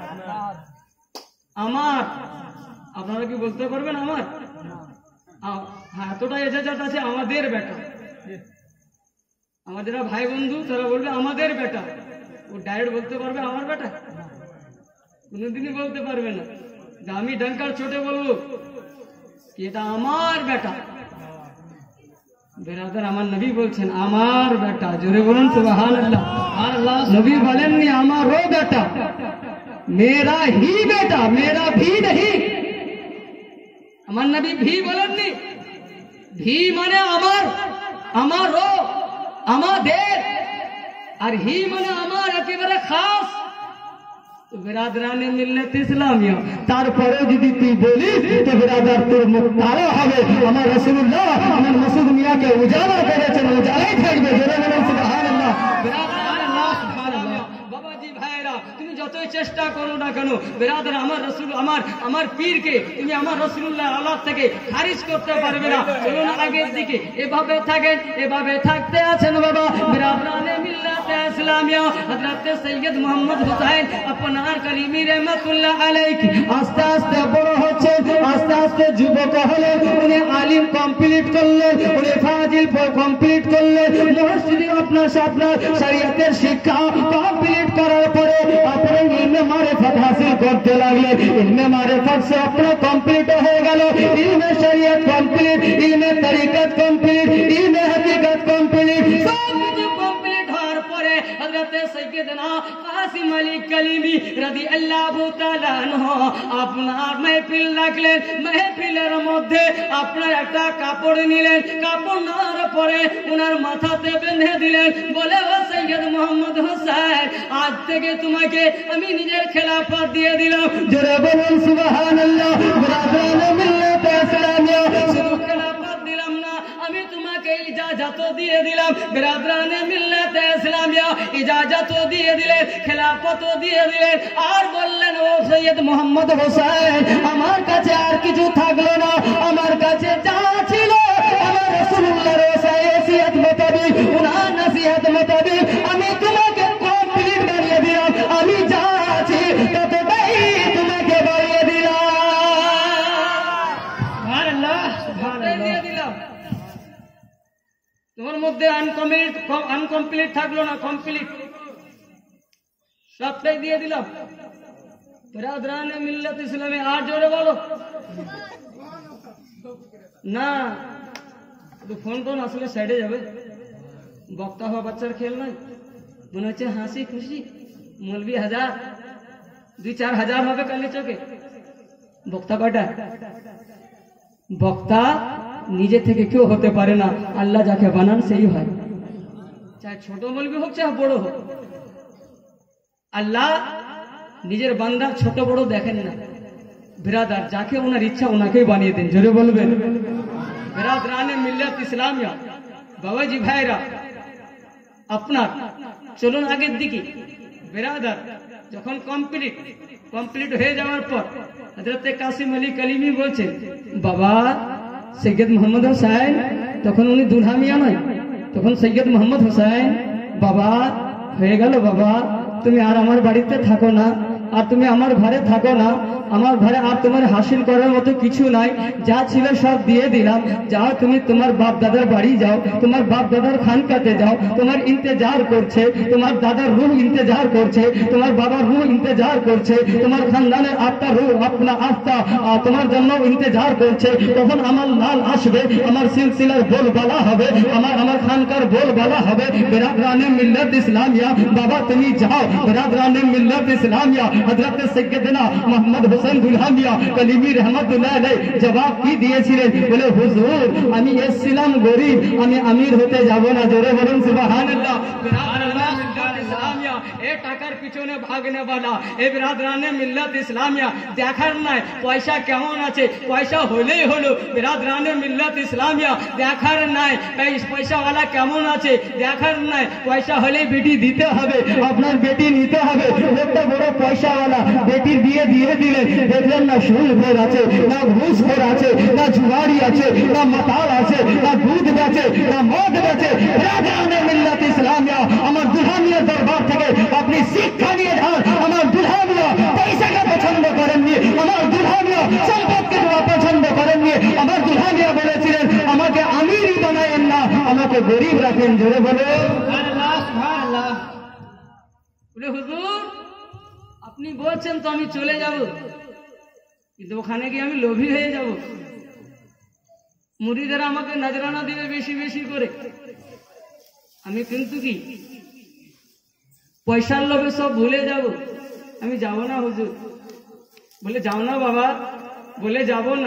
আমার। আপনারা কি বলতে পারবেন আমার? হ্যাঁ, এতটা এজাজত আছে আমাদের বেটা। আমার যারা ভাই বন্ধু তারা বলবে আমাদের বেটা, ও ডাইরেক্ট বলতে পারবে আমার বেটা? কোনোদিনই বলতে পারবে না। আমি ডঙ্কার ছোটে বলবো কি এটা আমার বেটা। বেরাদার, আমার নবী বলছেন আমার বেটা, জোরে বলুন সুবহানাল্লাহ। আর আল্লাহ নবী বলেননি আমারও বেটা, मेरा ही बेटा, मेरा भी नहीं। আমার নবী ভি বলেননি, ভি মানে আমার, আমারও, আমাদের, আর হি মানে আমার একেবারে খাস। তো বিরাদরানে মিল্লাত ইসলামিয়া, তারপরে যদি তুই বলিস তো বিরাদার তোর মুখ কালো হবে। আমার রাসূলুল্লাহ আমার মাসুদ মিয়াকে উজালা করেছেন, উজালাই থাকবে। জোরে বলুন সুবহানাল্লাহ। বাবাজি ভাইরা, তুমি যতই চেষ্টা করো না কেন বিরাদার, আমার রাসূল আমার পীরকে তুমি আমার রাসূলুল্লাহ আল্লাহ থেকে খারিজ করতে পারবে না। চলুন আগের দিকে, এভাবে থাকেন, এভাবে থাকতে আছেন বাবা বিরাদরানে মিল্লাত ইসলামিয়া হযরত সৈয়দ মোহাম্মদ হুসাইন আপনার কলিমি রহমাতুল্লাহ আলাইহি আস্তে আস্তে বড় হচ্ছে, আস্তে আস্তে যুবক হলেন, উনি আলিম কমপ্লিট করলেন, উনি ফাজিল কমপ্লিট করলেন, মসজিদে আপনার শরীয়তের শিক্ষা কমপ্লিট করার পরে আপনি ইলমে মারিফত হাসিল করতে লাগলেন। ইলমে মারিফত সে আপনার কমপ্লিট হয়ে গেল, ইলমে শরীয়ত কমপ্লিট, ইলমে তরিকত কমপ্লিট, ইলমে হাকিকত কমপ্লিট, সব কিছু কমপ্লিট হওয়ার পরে হযরত সৈয়দনা কাসিম আলী কলিমি রাদিয়াল্লাহু তাআলা আনহু আপনার মাহফিল রাখলেন। মাহফিলের মধ্যে আপনার একটা কাপড় নিলেন, কাপড় নেওয়ার পরে ওনার মাথাতে বেঁধে দিলেন, বলে ও সৈয়দ মোহাম্মদ হোসেন, আজ থেকে তোমাকে আমি নিজের খেলাফত দিয়ে দিলাম। জোরে বলুন সুবহানাল্লাহ। বিরাদরানে মিল্লাত ইসলামিয়া, শুধু খেলাফত দিলাম না, আমি তোমাকে ইজাজত দিয়ে দিলাম। বিরাদরানে মিল্লাত ইসলামিয়া ইজাজত দিয়ে দিলেন, খেলাফত দিয়ে দিলেন, আর বললেন ও সৈয়দ মোহাম্মদ হোসেন, আমার কাছে আর কিছু থাকলো না, আমার কাছে যা ছিল আমার রাসূলুল্লাহর ওসিয়ত মোতাবেক, উনার নসিহত মোতাবেক আমি তোমাকে কমপ্লিট বানিয়ে দিলাম। আমি যা আছি ততটাই তোমাকে বানিয়ে দিলাম। সুবহানাল্লাহ, সুবহানাল্লাহ দিয়ে দিলাম। তোমার মধ্যে আনকমপ্লিট থাকলো না, কমপ্লিট সবটাই দিয়ে দিলাম। বিরাদরানে মিল্লাত ইসলামে আর জোরে বলো না। ফোন টোন আসলে সাইডে যাবে, বক্তা হওয়া বাচ্চার খেল নয়। মনে হচ্ছে হাসি খুশি, মৌলবি 1000 2-4 হাজার হবে কালি চোখে। বক্তা কয়টা? বক্তা নিজে থেকে কেউ হতে পারে না, আল্লাহ যাকে বানান সেই হয়, চাহে ছোট মৌলবি হোক চাহে বড় হোক। আল্লাহ নিজের বান্দার ছোট বড় দেখেন না। বিরাদার, যাকে ওনার ইচ্ছা ওনাকেই বানিয়ে দেন। জোরে বলবেন। বিরাদরানে মিল্লাত ইসলামিয়া, বাবাজি ভাইরা আপনার চলুন আগের দিকে। বিরাদার, যখন কমপ্লিট হয়ে যাওয়ার পর হযরত কাসিম আলী কলিমি বলছেন, বাবা সৈয়দ মোহাম্মদ হোসেন, তখন উনি দুলহা মিয়া নয়, তখন সৈয়দ মোহাম্মদ হোসেন, বাবা হয়ে গেল, বাবা তুমি আর আমার বাড়িতে থাকো না, আর তুমি আমার ঘরে থাকো না, আমার ঘরে আর তোমার হাসিল করার মতো কিছু নাই, যা ছিল সব দিয়ে দিলাম, যাও তুমি তোমার বাপ দাদার বাড়ি যাও, তোমার বাপ দাদার খানকাতে যাও, তোমার ইন্তজার করছে, তোমার দাদার রূহ ইন্তজার করছে, তোমার বাবার রূহ ইন্তজার করছে, তোমার খানদানের আত্মা রূহ আপনা আত্মা তোমার জন্য ইন্তজার করছে। তখন আমার লাল আসবে, আমার সিলসিলার বোলবালা হবে, আমার খানকার বোলবালা হবে। বিরাদরানে মিল্লাত ইসলামিয়া, বাবা তুমি যাও। বিরাদরানে মিল্লাত ইসলামিয়া হযরত সৈয়দনা মোহাম্মদ হোসেন দুলহা মিয়া কলিমি রহমাতুল্লাহ আলাইহি জবাব কি দিয়েছিলেন? বলে হুজুর আমি এসেছিলাম গরিব, আমি আমির হতে যাব না। জোরে বলুন সুবহানাল্লাহ। বিরাদরানে মিল্লাত ইসলামিয়া এ টাকার পিছনে ভাগনে वाला, এ বিরাদরানে মিল্লাত ইসলামিয়া দেখার নাই পয়সা কেমন আছে, পয়সা হলেই হলো। বিরাদরানে মিল্লাত ইসলামিয়া দেখার নাই এই পয়সাওয়ালা কেমন আছে, দেখার নাই পয়সা হলেই বেটি দিতে হবে, আপনার বেটি নিতে হবে। একটা বড় পয়সাওয়ালা বেটির বিয়ে দিয়ে দিলেন, দেখলেন না সুদখোর আছে, না ঘুষখোর আছে, না জুয়ারি আছে, না মাতাল আছে, না দুধ বেচে, না মদ বেচে। বিরাদরানে মিল্লাত ইসলামিয়া আমার দুলহা মিয়ার দরবার থেকে আপনি শিক্ষা নিয়ে যান। আমার দুলহা মিয়া পয়সাকে পছন্দ করেননি, আমার দুলহা মিয়া সম্পদকে পছন্দ করেননি। আমার দুলহা মিয়া বলেছিলেন আমাকে আমিরই বানায়েন না, আমাকে গরিব রাখেন। জোরে বলে বলে হুজুর আপনি বলছেন তো আমি চলে যাব, কিন্তু ওখানে গিয়ে আমি লোভী হয়ে যাব, মুরিদেরা আমাকে নজরানা দিবে বেশি বেশি করে, আমি কিন্তু কি পয়সার লোভে সব ভুলে যাব, আমি যাব না হুজুর। বলে যাও না বাবা, বলে যাব না,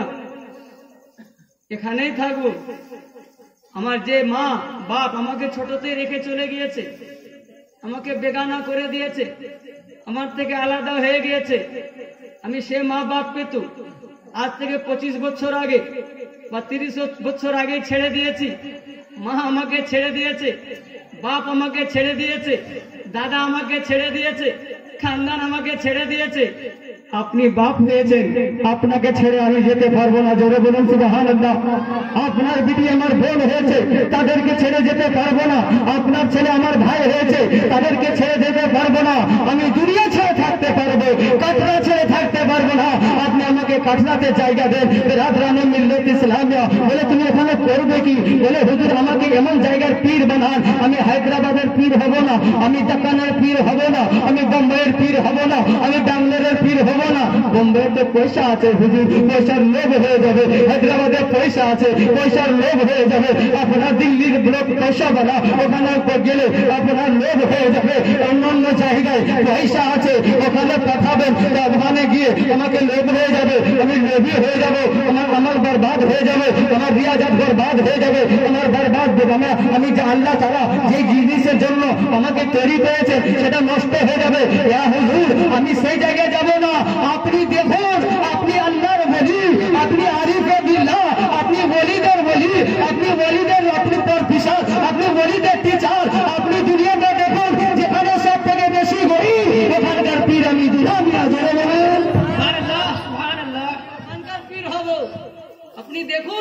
এখানেই থাকবো। আমার যে মা বাপ আমাকে ছোটতে রেখে চলে গিয়েছে, আমাকে বেগানা করে দিয়েছে, আমার থেকে আলাদা হয়ে গিয়েছে, আমি সে মা বাপ পেতু আজ থেকে 25 বছর আগে বা 30 বছর আগে ছেড়ে দিয়েছি। মা আমাকে ছেড়ে দিয়েছে, বাপ আমাকে ছেড়ে দিয়েছে, দাদা আমাকে ছেড়ে দিয়েছে, খানদান আমাকে ছেড়ে দিয়েছে। আপনি বাপ হয়েছেন, আপনাকে ছেড়ে আমি যেতে পারবো না, জোরে বলুন সুবহানাল্লাহ। আপনার বিটি আমার বোন হয়েছে, তাদেরকে ছেড়ে যেতে পারবো না। আপনার ছেলে আমার ভাই হয়েছে, তাদেরকে ছেড়ে যেতে পারবো না। আমি দুনিয়া ছেড়ে থাকতে পারবো, কাটরা ছেড়ে থাকতে পারবো না। আপনি আমাকে কাটরাতে জায়গা দেন। বিরাদরানে মিল্লাত ইসলামিয়া বলে তুমি এখানে করবে কি? বলে হুজুর আমাকে এমন জায়গার পীর বানান, আমি হায়দ্রাবাদের পীর হব না, আমি দক্কানের পীর হব না, আমি বোম্বাইয়ের পীর হব না, আমি ব্যাঙ্গালোরের পীর হব না। বোম্বাইতে পয়সা আছে হুজুর, পয়সার লোভ হয়ে যাবে। হায়দ্রাবাদে পয়সা আছে, পয়সার লোভ হয়ে যাবে। আপনার দিল্লির ব্লক পয়সা বানা, ওখানে গেলে আপনার লোভ হয়ে যাবে। অন্যান্য জায়গায় পয়সা আছে, ওখানে পাঠাবেন, ওখানে গিয়ে আমাকে লোভ হয়ে যাবে, আমি লোভী হয়ে যাবো, আমার বরবাদ হয়ে যাবে, আমার রিয়াজাত বরবাদ হয়ে যাবে, আমার বরবাদ আমি যে আল্লাহ তাআলা যে জিনিসের জন্য আমাকে তৈরি করেছে সেটা নষ্ট হয়ে যাবে। ইয়া হুজুর আমি সেই জায়গায় যাব না। আপনি দেখুন, আপনি আল্লাহর ওলি, আপনি আরিফে বিল্লাহ, আপনি ওলিদের ওলি, আপনি ওলিদের আপনি প্রফেসর, আপনি ওলিদের টিচার। আপনি দুনিয়াতে দেখুন যেখানে সব থেকে বেশি গরিব ওখানকার পীর আমি দুনিয়া জোরে বলেন সুবহানাল্লাহ, সুবহানাল্লাহ, ওখানকার পীর হব। আপনি দেখুন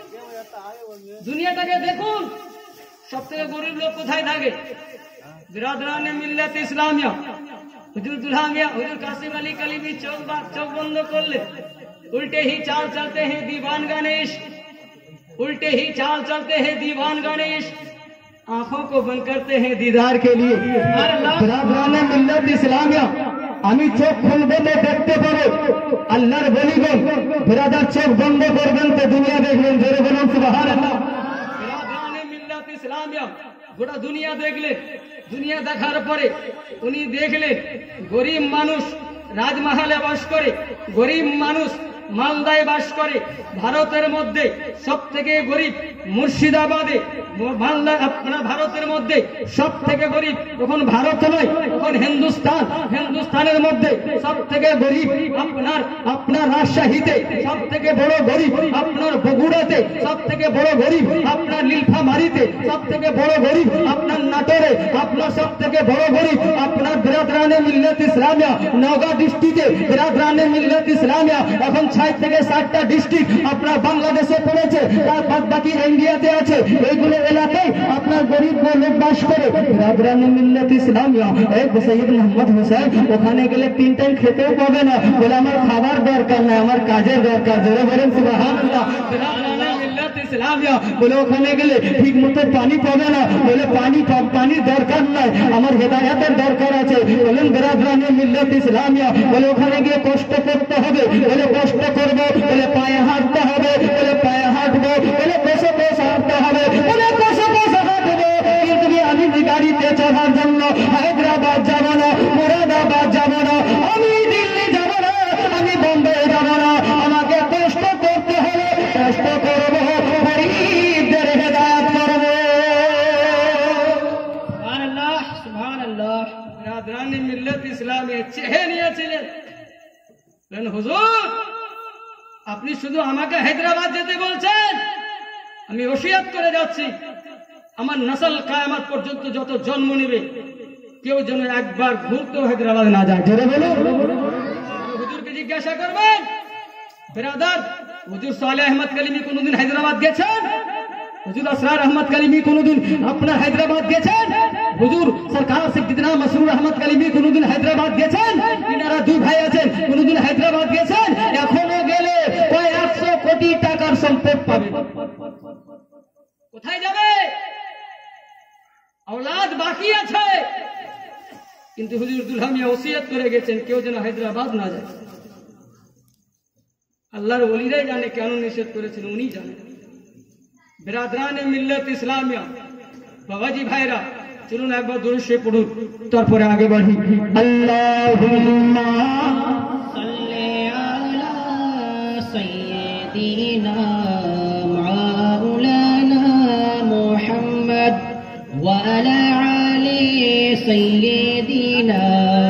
দুনিয়াটাকে দেখুন, সব থেকে গরিব লোক কোথায় থাকে? বিরাদরানে মিল্লাত ইসলামিয়া হুজুর দুल्हा मियां হুজুর কাসিম আলী কালিমি চোখ বন্ধ করলে उल्टे ही चाल चलते हैं दीवान गणेश, उल्टे ही चाल चलते हैं दीवान गणेश, आंखों को बंद करते हैं दीदार के लिए। বিরাদরানে মিল্লাত ইসলামিয়া আমি চোখ খুলবো তো দেখতে পাবো আল্লাহর বলিগণ। বিরাদার চোখ বন্ধ করবেন তো দুনিয়া দেখবেন, জোরে বলুন সুবহানাল্লাহ। বিরাদরানে মিল্লাত ইসলামিয়া গোটা দুনিয়া দেখলেন। দুনিয়া দেখার পরে উনি দেখলেন গরিব মানুষ রাজমহলে বাস করে, গরিব মানুষ মালদায় বাস করে। ভারতের মধ্যে সব থেকে গরিব মুর্শিদাবাদে, মালদা আপনার ভারতের মধ্যে সব থেকে গরিব তখন ভারত নয়, তখন হিন্দুস্তান। হিন্দুস্তানের মধ্যে সব থেকে গরিব আপনার রাজশাহীতে সব থেকে বড় গরিব, আপনার বগুড়াতে সব থেকে বড় গরিব, আপনার নীলফামারীতে সব থেকে বড় গরিব, আপনার নাটোরে আপনার সব থেকে বড় গরিব, আপনার বিরাদরানে মিল্লাত ইসলামিয়া নওগাঁ ডিস্ট্রিক্টে বিরাদরানে মিল্লাত ইসলামিয়া এখন 60 থেকে 60টা ডিস্ট্রিক্ট আপনার বাংলাদেশে পড়েছে, তার বাদ বাকি ইন্ডিয়াতে আছে। এইগুলো এলাকায় আপনার গরিব লোক বাস করে। বিরাদরানে মিল্লাত ইসলামিয়া এক সৈয়দ মোহাম্মদ হোসেন ওখানে গেলে 3 টাইম খেতেও পাবে না, বলে আমার খাবার দরকার নাই, আমার কাজের দরকার, জোরে বলেন সুবহানাল্লাহ। বিরাদরানে মিল্লাত ইসলামিয়া বলে ওখানে গেলে ঠিক মতো পানি পাবে না, বলে পানির দরকার নাই, আমার হেদায়েতের দরকার আছে। বলেন বিরাদরানে মিল্লাত ইসলামিয়া বলে ওখানে গিয়ে কষ্ট করতে হবে, বলে কষ্ট করবো, বলে পায়ে হাঁটতে হবে, বলে পায়ে হাঁটবো, বলে বসে বসে হাঁটতে হবে, বলে বসে বসে হাঁটবো। কিন্তু আমি গাড়িতে চড়ার জন্য হায়দ্রাবাদ যাব না, মুরাদাবাদ যাব না, আমি দিল্লি যাব না, আমি বোম্বে যাব না, আমাকে কষ্ট করতে হবে, কষ্ট করবো, গরিবদের হেদায়েত করবো। সুবহানাল্লাহ, সুবহানাল্লাহ। বিরাদরানে মিল্লাত ইসলামিয়া চেয়ে নিয়েছিলেন, হুজুর আপনি শুধু আমাকে হায়দ্রাবাদ যেতে বলছেন, আমি ওসিয়ত করে যাচ্ছি আমার নসল কিয়ামত পর্যন্ত যত জন্ম নেবে কেউ যেন একবার ঘুরতেও হায়দ্রাবাদ না যায়, জোরে বলুন। হুজুরকে জিজ্ঞাসা করবেন, বিরাদার হুজুর সালেহ আহমদ কালিমি কোনদিন হায়দ্রাবাদ গেছেন? হুজুর আসরার আহমদ কালিমি কোনদিন আপনার হায়দ্রাবাদ গেছেন? হুজুর সরকার সৈয়দনা মাসরুর আহমদ কালিমি কোনদিন হায়দ্রাবাদ গেছেন? ইনারা দুই ভাই আছেন, কোনদিন হায়দ্রাবাদ গেছেন? এখনো গেলে কয় 100 কোটি টাকার সম্পদ পাবে। কোথায় যাবে? औलाद বাকি আছে, কিন্তু হুজুর দুলহা মিয়া ওসিয়ত করে গেছেন কেউ যেন হায়দ্রাবাদ না যায়। আল্লাহর ওলিরাই জানে কেন নিষেধ করেছেন, উনি জানেন। বিরাদরানে মিল্লাত ইসলামিয়া, বাবাজি ভাইরা, চলুন একবার দুরূদ শরীফ পড়ুন, তারপরে আগে বাড়ি। আল্লাহুম্মা সাল্লি আলা সাইয়্যিদিনা মাওলানা মুহাম্মদ ওয়া আলা আলি সাইয়্যিদিনা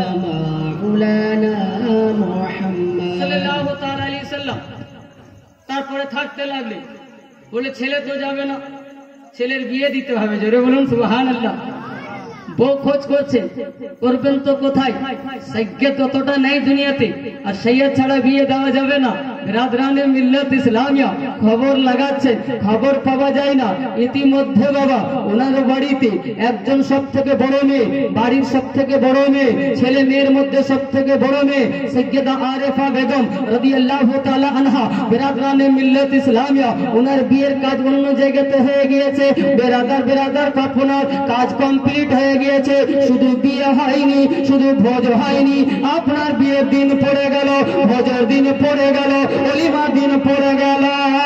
মাওলানা মুহাম্মদ সাল্লাল্লাহু তাআলা আলাইহি সাল্লাম। তারপরে থাকতে লাগলে, বলে ছেলে তো যাবে না, ছেলের বিয়ে দিতে হবে। জোরে বলুন সুবহানাল্লাহ। বউ খোঁজ করছে, করবেন তো কোথায়? সৈয়দ ততটা নেই দুনিয়াতে, আর সৈয়দ ছাড়া বিয়ে দেওয়া যাবে না। বিরাদরানে মিল্লাত ইসলামিয়া খবর লাগাচ্ছে, খবর পাওয়া যায় না। ইতিমধ্যে বাবা ওনার বাড়িতে একজন সব থেকে বড় মেয়ে, বাড়ির সব থেকে বড় মেয়ে, ছেলে মেয়ের মধ্যে সব থেকে বড় মেয়ে সৈয়দা আরেফা বেগম রাদিয়াল্লাহু তাআলা আনহা। বিরাদরানে মিল্লাত ইসলামিয়া ওনার বিয়ের কাজ অন্য জায়গাতে হয়ে গিয়েছে। বিরাদার আপনার কাজ কমপ্লিট হয়ে গিয়েছে। শুধু বিয়ে হয়নি, শুধু ভোজ হয়নি, আপনার বিয়ের দিন পড়ে গেল, ভোজের দিন পড়ে গেল, অলিমা দিন পড়ে গেল।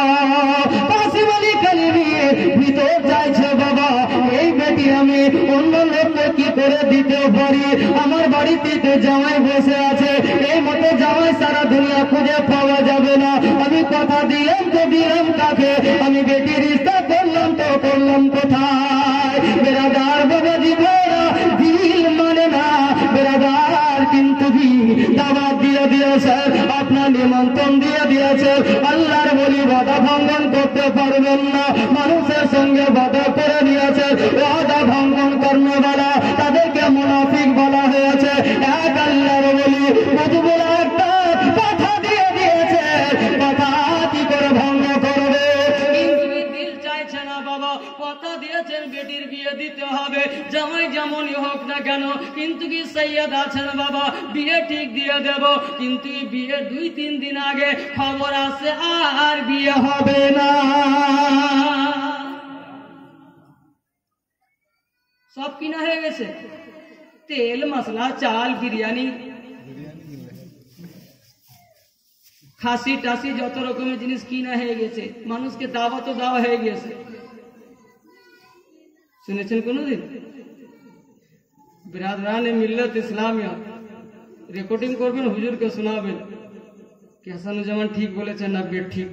কাসিম আলী কালিমি ভিতর চাইছে বাবা এই বেটি আমি অন্য লোককে কি করে দিতে পারি? আমার বাড়িতে তো জামাই বসে আছে, এই মতো জামাই সারা দুনিয়া খুঁজে পাওয়া যাবে না। আমি কথা দিলাম তো দিলাম কাকে? আমি বেটির রিশতা করলাম তো করলাম কোথায়? বেরাদার বাবাজি ভাইরা দিল মানে না বেরাদার, কিন্তু দাওয়াত দিয়ে দিয়েছে, আপনার নিমন্ত্রণ দিয়ে দিয়েছে। আল্লাহর বলি বাধা ভঙ্গন করতে পারবেন না, মানুষের সঙ্গে বাধা করে দিয়েছে। বাধা ভঙ্গন কর্মবালা তাদেরকে মুনাফিক বলা হয়েছে। এক আল্লাহর বলি বুঝবো একটা কথা দিয়ে দিয়েছে, কথা কি করে ভঙ্গ করবে? কিন্তু দিল চাইছে না বাবা, কথা দিয়েছেন বেটির বিয়ে দিতে হবে, জামাই যেমনই হোক না কেন। কিন্তু কি সৈয়দ আছেন বাবা, বিয়ে ঠিক দিয়ে দেব, কিন্তু বিয়ে 2-3 দিন আগে খবর আসে আর বিয়ে হবে না। সব কিনা হয়ে গেছে, তেল মশলা চাল বিরিয়ানি খাসি টাসি যত রকমের জিনিস কিনা হয়ে গেছে, মানুষকে দাওয়াতও দেওয়া হয়ে গেছে। শুনেছেন কোনদিন? বিরাদরানে মিল্লাত ইসলামিয়া রেকর্ডিং করবেন, হুজুরকে শোনাবেন কি হাসানুজ্জামান ঠিক বলেছেন না বেট ঠিক,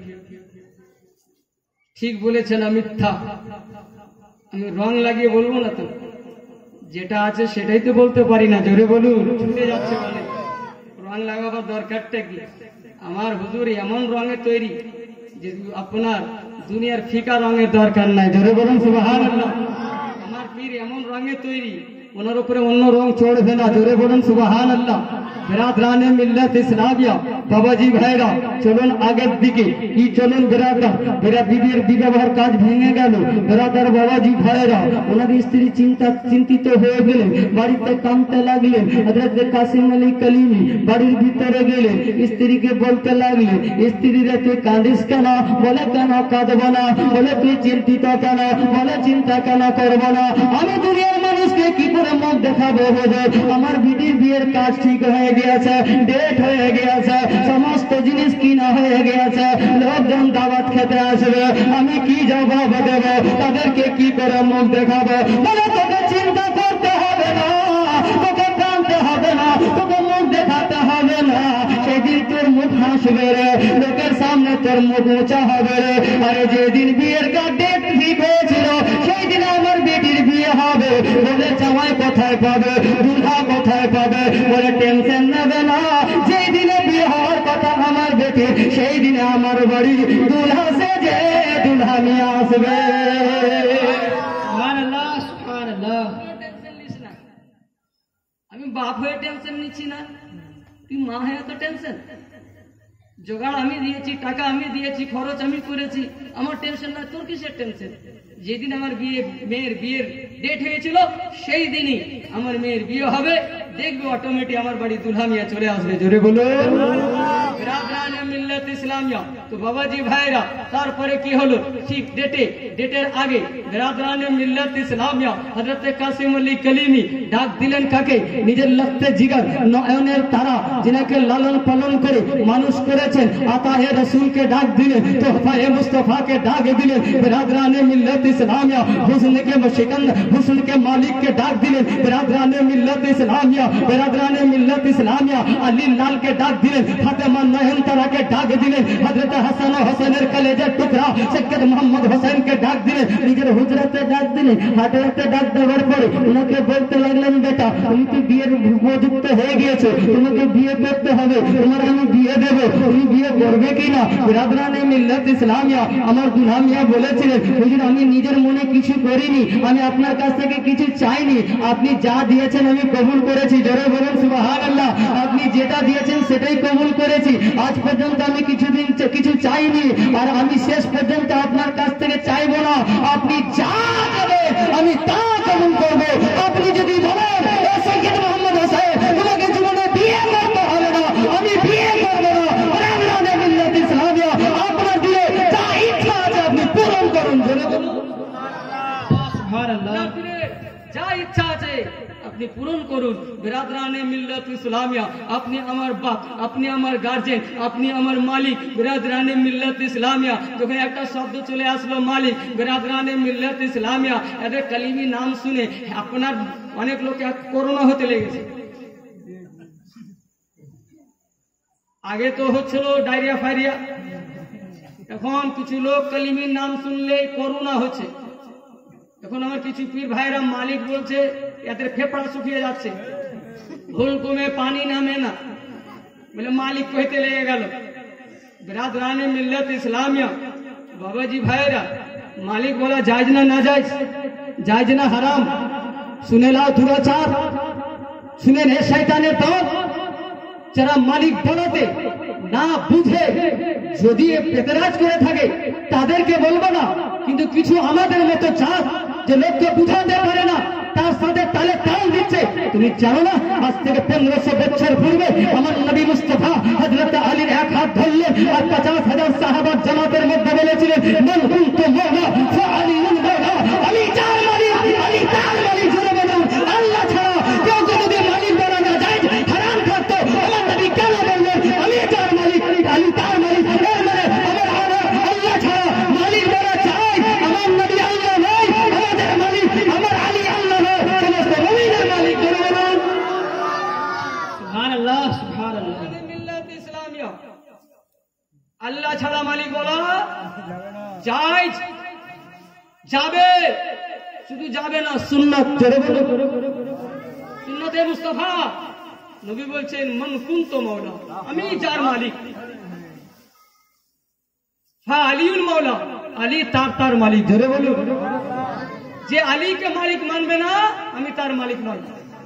ঠিক বলেছেন না মিথ্যা। আমি রং লাগিয়ে বলবো না তো, যেটা আছে সেটাই তো বলতে পারি না। জোরে বলুন, ছুটে যাচ্ছে বলে রং লাগাবার দরকারটা কি? আমার হুজুর এমন রঙে তৈরি যে আপনার দুনিয়ার ফিকা রঙের দরকার নাই। জোরে বলুন সুবহানাল্লাহ। আমার পীর এমন রঙে তৈরি, ওনার উপরে অন্য রং চড়বে না। জোরে বলুন সুবহানাল্লাহ। বিরাদরানে মিল্লাত ইসলামিয়া বাবাজি ভাইরা চলুন আগের দিকে, কি চলুন বিরাদার বিবির বিবাহের কাজ ভেঙে গেল। বিরাদার বাবাজি ভাইরা ওনার স্ত্রী চিন্তিত হয়ে গেলেন, বাড়িতে কাঁদতে লাগলেন। হযরত কাসিম আলী কালিমি বাড়ির ভিতরে গেলেন, স্ত্রীকে বলতে লাগলেন, স্ত্রী রে তুই কাঁদিস কেন? বলে কেন কাঁদবো না? বলে তুই চিন্তিত কেন? বলে চিন্তা কেন করবো না? আমি দুনিয়ার মানুষকে কি করে মুখ দেখাবো? আমার বিটির বিয়ের কাজ ঠিক হয়ে গিয়েছে, ডেট হয়ে গিয়েছে, সমস্ত জিনিস কিনা হয়ে গিয়েছে, লোকজন দাওয়াত খেতে আসবে, আমি কি জবাব দেব? তাদেরকে কি করে মুখ দেখাবো? বলে তোকে চিন্তা করতে হবে না, তোকে কাঁদতে হবে না, তোকে মুখ দেখাতে হবে না। সেদিন তোর মুখ হাসবে রে, লোকের সামনে তোর মুখ উঁচা হবে রে। আরে যেদিন বিয়ের ডেট ঠিক হয়েছিল সেই দিন আমার বেটির বিয়ে হবে। বলে জামাই কোথায় পাবে, দুলহা কোথায় পাবে? বলে টেনশন নেবে না, যেই দিনে বিয়ে হওয়ার কথা আমার বেটি, সেই দিনে আমার বাড়ি দুলহা সেজে দুলহা নিয়ে আসবে। সুবহানাল্লাহ, সুবহানাল্লাহ। আমি বাপ হয়ে টেনশন নিচ্ছি না, তুই মা হয়ে তো টেনশন। জোগাড় আমি দিয়েছি, টাকা আমি দিয়েছি, খরচ আমি করেছি, আমার টেনশন না, তোর কিসের টেনশন? যেদিন আমার মেয়ের বিয়ের ডেট হয়েছিল সেই দিনই আমার মেয়ের বিয়ে হবে, দেখবে অটোমেটিক আমার বাড়ি দুলহা মিয়া চলে আসবে। জোরে বলো বিরাদরানে মিল্লাত ইসলামিয়া। তো বাবাজি ভাইরা তারপরে কি হলো, ঠিক ডেটের আগে বিরাদরানে মিল্লাত ইসলামিয়া হযরত কাসিম আলী কালিমি ডাক দিলেন কাকে? নিজের লক্ষ্যে জিগার নয়নের তারা যিনাকে লালন পালন করে মানুষ করেছেন আতাহে রসুলকে ডাক দিলেন, তোহফায়ে মুস্তফাকে ডাক দিলেন, बिरादराने मिल्लत इस्लामिया हुस्न के मशिकंद हुस्न के मालिक के डाक दिलेन, बिरादराने मिल्लत इस्लामिया बिरादराने मिल्लत इस्लामिया अली लाल के डाक दिलेन, फातिमा नयनतारा के डाक दिलेन, हजरत हसन और हुसैনের कलेजा टुकड़ा सैयद मोहम्मद हुसैन के डाक दिलेन, নিজের হুজরাতে ডাক দিলেন। হাজরাতে ডাক দেওয়ার পরে ওনাকে বলতে লাগলেন, বেটা তুমি তো বিয়ের উপযুক্ত হয়ে গিয়েছো, তোমাকে বিয়ে করতে হবে, তোমার আমি বিয়ে দেব, তুমি বিয়ে করবে কিনা? বিরাদরানে মিল্লাত ইসলামিয়া আমার দুলহা মিয়া বলেছিলেন, হুজুর আমি নিজের মনে কিছু করিনি, আমি আপনার কাছ থেকে কিছু চাইনি, আপনি যা দিয়েছেন আমি কবুল করেছি। জোরে বলুন সুবহানাল্লাহ। আপনি যেটা দিয়েছেন সেটাই কবুল করেছি, আজ পর্যন্ত আমি কিছু চাইনি, আর আমি শেষ পর্যন্ত আপনার কাছ থেকে চাইবো না। আপনি যা দেবেন আমি তা কবুল করবো। আপনি যদি বলেন সৈয়দ মোহাম্মদ হোসেন তোমাকে জীবনে বিয়ে করতে হবে না, আমি বিয়ে করবো না, বিরাদরানে মিল্লাত ইসলামিয়া আপনার দিয়ে যা ইচ্ছা আছে আপনি পূরণ করুন। জোরে বলুন সুবহানাল্লাহ। যা ইচ্ছা আছে আপনি পূরণ করুন। বিরাদরানে মিল্লাত ইসলামিয়া আপনি আমার বাপ, আপনি আমার গার্জেন, আপনি আমার মালিক। বিরাদরানে মিল্লাত ইসলামিয়া যখন একটা শব্দ চলে আসলো মালিক, বিরাদরানে মিল্লাত ইসলামিয়া এদের কালিমি নাম শুনে আপনার অনেক লোকে করোনা হতে লেগেছে। আগে তো হচ্ছিল ডায়রিয়া ফাইরিয়া, এখন কিছু লোক কালিমির নাম শুনলে করোনা হচ্ছে। এখন আমার কিছু পীর ভাইরা মালিক বলছে এদের ফেফড়া শুকিয়ে যাচ্ছে, হুলকুমে পানি নামে না, বলে মালিক কইতে লেগে গেল। বিরাদরানে মিল্লাত ইসলামিয়া বাবাজি ভাইরা, মালিক বলা জায়েজ না না জায়েজ, জায়েজ না হারাম? শুনে লাও দুরাচার, শুনে নে শয়তানের দল। যারা মালিক বলাতে না বুঝে যদি এতরাজ করে থাকে তাদেরকে বলবো না, কিন্তু কিছু আমাদের মতো চাষ যে লোককে বুঝাতে পারে না তার সাথে তালে তাল দিচ্ছে। তুমি জানো না আজ থেকে 1500 বছর পূর্বে আমার নবী মুস্তাফা হযরত আলীর এক হাত ধরলেন আর 50,000 সাহাবার জামাতের মধ্যে বলেছিলেন, মান কুনতু মাওলা ফাআলিউল মাওলা, আলী চার মালিক, আলী চার মালিক। জোরে বলুন আল্লাহ ছাড়া কেউ যদি মালিক বলা না যায় হারাম থাকতো, আমার নবী কেন বললেন আলী চার মালিক, আলী চার মালিক? এর মানে আমার আল্লাহ ছাড়া মালিক বলা চাই, আমার নবী আল্লাহ নয়, আমাদের মালিক আমার আলী আল্লাহ নয়, সমস্ত মুমিনের মালিক। জোরে বলুন সুবহানাল্লাহ সুবহানাল্লাহ। মিল্লাত ইসলামিয়া আল্লাহ ছাড়া মালিক বলা জায়েজ, যাবে, শুধু যাবে না সুন্নাত। জোরে বলুন সুন্নতে মুস্তাফা নবী বলছেন মান কুনতু মাওলা, আমি যার মালিক, ফা আলিউল মাওলা, আলী তার মালিক। জোরে বলুন যে আলীকে মালিক মানবে না আমি তার মালিক নয়,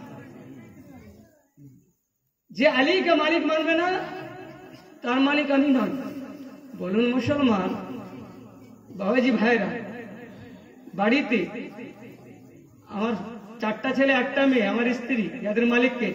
যে আলীকে মালিক মানবে না তার মালিক আমি নয়। বলুন মুসলমান বাবাজি ভাইরা, বাড়িতে আমার 4টা ছেলে 1টা মেয়ে, আমার স্ত্রী, যাদের মালিককে,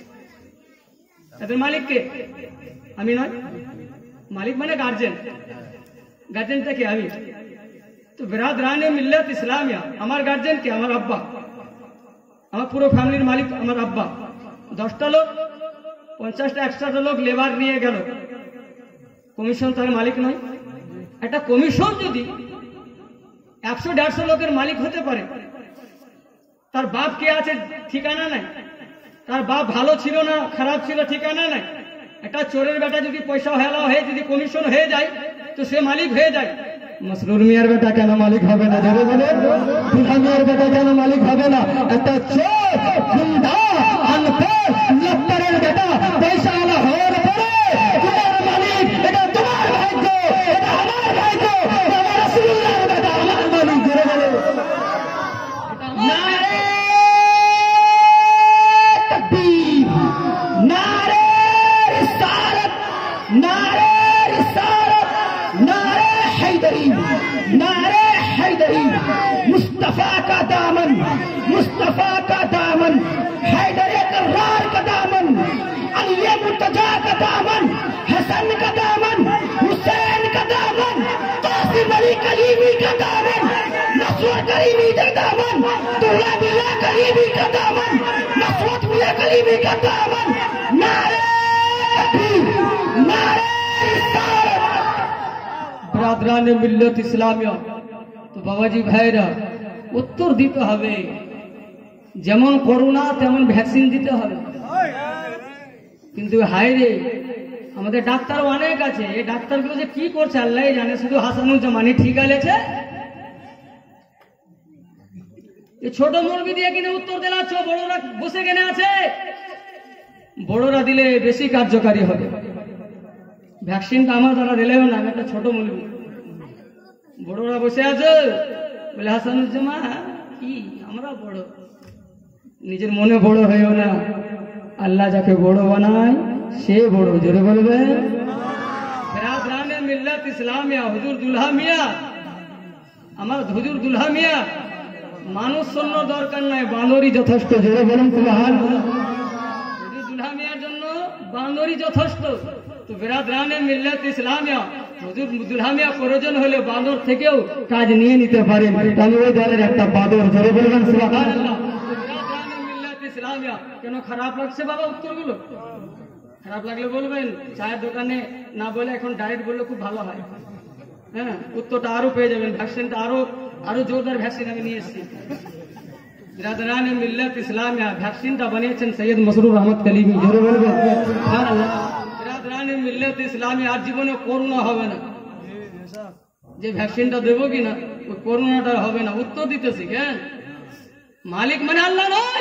এদের মালিককে আমি নয়। মালিক মানে গার্জেন, গার্জেনটা কি আমি? তো বিরাদরানে মিল্লাত ইসলামিয়া আমার গার্জেন কে? আমার আব্বা, আমার পুরো ফ্যামিলির মালিক আমার আব্বা। 10টা লোক 50টা 100টা লোক লেবার নিয়ে গেল, কমিশন তার মালিক নয়? একটা কমিশন যদি 100-150 লোকের মালিক হতে পারে, তার বাপ কে আছে ঠিকানা নাই, তার বাপ ভালো ছিল না খারাপ ছিল ঠিকানা নাই। একটা চোরের বেটা যদি পয়সা হেলা হয়ে যদি কমিশন হয়ে যায় তো সে মালিক হয়ে যায়। মসরুর মিয়ার বেটা কেন মালিক হবে না? জোরে বলেন দুলহা মিয়ার বেটা কেন মালিক হবে না? একটা চোর গুন্ডা আনপড় লপ্পরের বেটা পয়সা আলা হওয়ার পরে তোমার মালিক, এটা তোমার ভাগ্য, এটা আমার ভাগ্য, আমার রাসূলুল্লাহর বেটা আমার মালিক। জোরে বলেন নারে তাকবীর, নারে রিসালাত, নারে রিসালাত, নারে हैदरी, नारे हैदरी। मुस्तफा का दामन, मुस्तफा का दामन, हैदर करार का दामन, अली मुर्तजा का दामन, हसन का दामन, हुसैन का दामन, कासिम अली कलीमी का दामन, नस्र करीमी का दामन, दुल्हा बिल्ला का कलीमी का दामन, मसूद मियां कलीमी का दामन, नारे तकबीर, नारे रिसालत। ব্রাদরানে মিল্লাত ইসলামিয়া, তো বাবাজি ভাইরা উত্তর দিতে হবে, যেমন করোনা তেমন ভ্যাকসিন দিতে হবে। কিন্তু হায় রে, আমাদের ডাক্তার অনেক আছে, এই ডাক্তারগুলো যে কি করছে আল্লাহ জানে। শুধু হাসানুজ্জামানই ঠিক আলেছে, এই ছোট মুরগি দিয়ে কিনে উত্তর দিলাচ্ছ, বড়রা বসে কেনে আছে। বড়রা দিলে বেশি কার্যকারী হবে। ভ্যাকসিনটা আমার দ্বারা দিলেও না, আমি একটা ছোট মুরগি। বড়রা বসে আছে বলে হাসানুজ্জামান কি আমরা বড়, নিজের মনে বড় হয়েও না। আল্লাহ যাকে বড় বানায় সে বড়। জোরে বলবে ব্রাদরানে মিল্লাত ইসলামিয়া, হুজুর দুলহা মিয়া, আমার হুজুর দুলহা মিয়া, মানুষ শূন্য দরকার নাই, বাঁদরই যথেষ্ট। জোরে বলুন সুবহানাল্লাহ। হুজুর দুলহা মিয়ার জন্য বাঁদরই যথেষ্ট। তো ব্রাদরানে মিল্লাত ইসলামিয়া, হুজুর দুলহা মিয়া প্রয়োজন হলে বাঁদর থেকেও কাজ নিয়ে নিতে পারেন। আমি ওই দলের একটা বাঁদর। জোরে বলবেন সুবহানাল্লাহ। ব্রাদরানে মিল্লাত ইসলামিয়া। কেন খারাপ লাগছে বাবা উত্তরগুলো? খারাপ লাগলে বলবেন, চায়ের দোকানে না বলে এখন ডাইরেক্ট বললে খুব ভালো হয়। হ্যাঁ, উত্তরটা আরো পেয়ে যাবেন। ভ্যাকসিনটা আরো জোরদার ভ্যাকসিন আমি নিয়ে এসেছি। ব্রাদরানে মিল্লাত ইসলামিয়া ভ্যাকসিনটা বানিয়েছেন সৈয়দ মসরুর আহমদ কলিমি। জোরে বলবেন সুবহানাল্লাহ। ব্রাদরানে মিল্লাত ইসলামিয়া আর জীবনে করোনা হবে না। যে ভ্যাকসিনটা দেবো কিনা ওই করোনাটা হবে না। উত্তর দিতে শিখেন। মালিক মানে আল্লাহ নয়,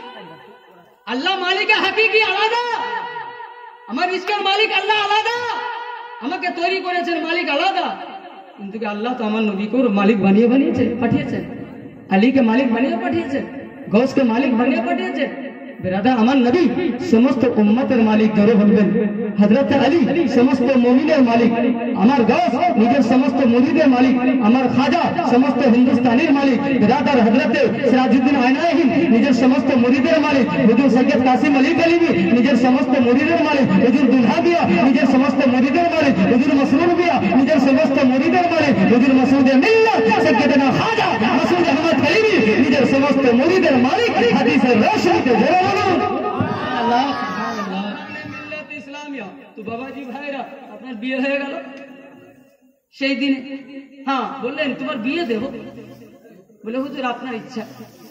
আল্লাহ মালিক হাকিকি আলাদা। আমার রিজকের মালিক আল্লাহ আলাদা, আমাকে তৈরি করেছেন মালিক আলাদা। কিন্তু আল্লাহ তো আমার নবীকে মালিক বানিয়ে পাঠিয়েছেন, আলীকে মালিক বানিয়ে পাঠিয়েছেন, গৌসকে মালিক বানিয়ে পাঠিয়েছেন। বেরাদা, আমার নবী সমস্ত উম্মতের মালিক। জোরে বলবেন হযরত আলী সমস্ত মুমিনের মালিক, আমার গৌস নিজের সমস্ত মুরিদের মালিক, আমার খাজা সমস্ত হিন্দুস্তানির মালিক। বেরাদার হযরত সিরাজউদ্দিন আইনাহি নিজের সমস্ত মুরিদের মালিক, হুজুর সৈয়দ কাসিম আলী গলিবি নিজের সমস্ত মুরিদের মালিক, হুজুর দুলহা মিয়া নিজের সমস্ত মুরিদের মালিক, হুজুর মসরুর মিয়া নিজের সমস্ত মুরিদের মালিক, হুজুর মাসউদে মিল্লাত সৈয়দনা খাজা মাসউদ আহমদ গলিবি নিজের সমস্ত মুরিদের মালিক। হাদিসের রোশনীতে জোরে বলুন আল্লাহ সুবহানাল্লাহ। মিল্লাত ইসলামিয়া। তো বাবাজি ভাইরা, আপনার বিয়ে হয়ে গেল সেই দিনে, হ্যাঁ বললেন তোমার বিয়ে দেব, বলে হুজুর আপনার ইচ্ছা।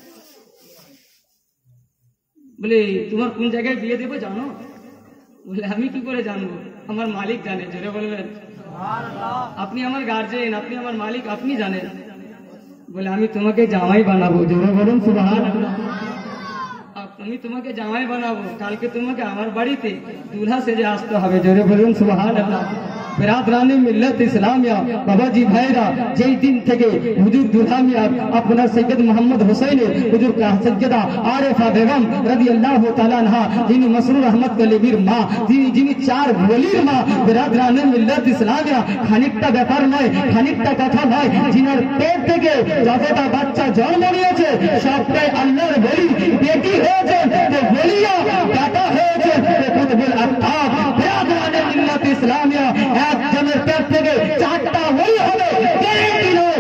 বলে তোমার কোন জায়গায় বিয়ে দেবো জানো? বলে আমি কি করে জানবো, আমার মালিক জানে। জোরে বলবেন আপনি আমার গার্জেন, আপনি আমার মালিক, আপনি জানেন। বলে আমি তোমাকে জামাই বানাবো। জোরে বলুন সুবহানাল্লাহ। আমি তোমাকে জামাই বানাবো, কালকে তোমাকে আমার বাড়িতে দুলহা সেজে আসতে হবে। জোরে বলুন সুবহানাল্লাহ। ব্রাদরানে মিল্লাত ইসলামিয়া, বাবাজি ভাইরা, যেই দিন থেকে হুজুর দুলহা মিয়া আপনার সৈয়দ মোহাম্মদ হোসেনের হুজুর সৈয়দা আরেফা বেগম রাদিয়াল্লাহু তাআলা আনহা, যিনি মসরুর আহমদ গলিবির মা, যিনি চার ওলির মা। ব্রাদরানে মিল্লাত ইসলামিয়া খানিকটা ব্যাপার নয়, খানিকটা কথা নয়। যিনার পেট থেকে যতটা বাচ্চা জন্ম নিয়েছে সবটাই আল্লাহর ওলি। বেটি হয়েছে তো ওলিয়া, বেটা হয়েছে তো কুতুবুল আফতাব। ব্রাদরানে মিল্লাত ইসলামিয়া একজনের পেট থেকে চারটা ওলি হবে, গ্যারান্টি নয়।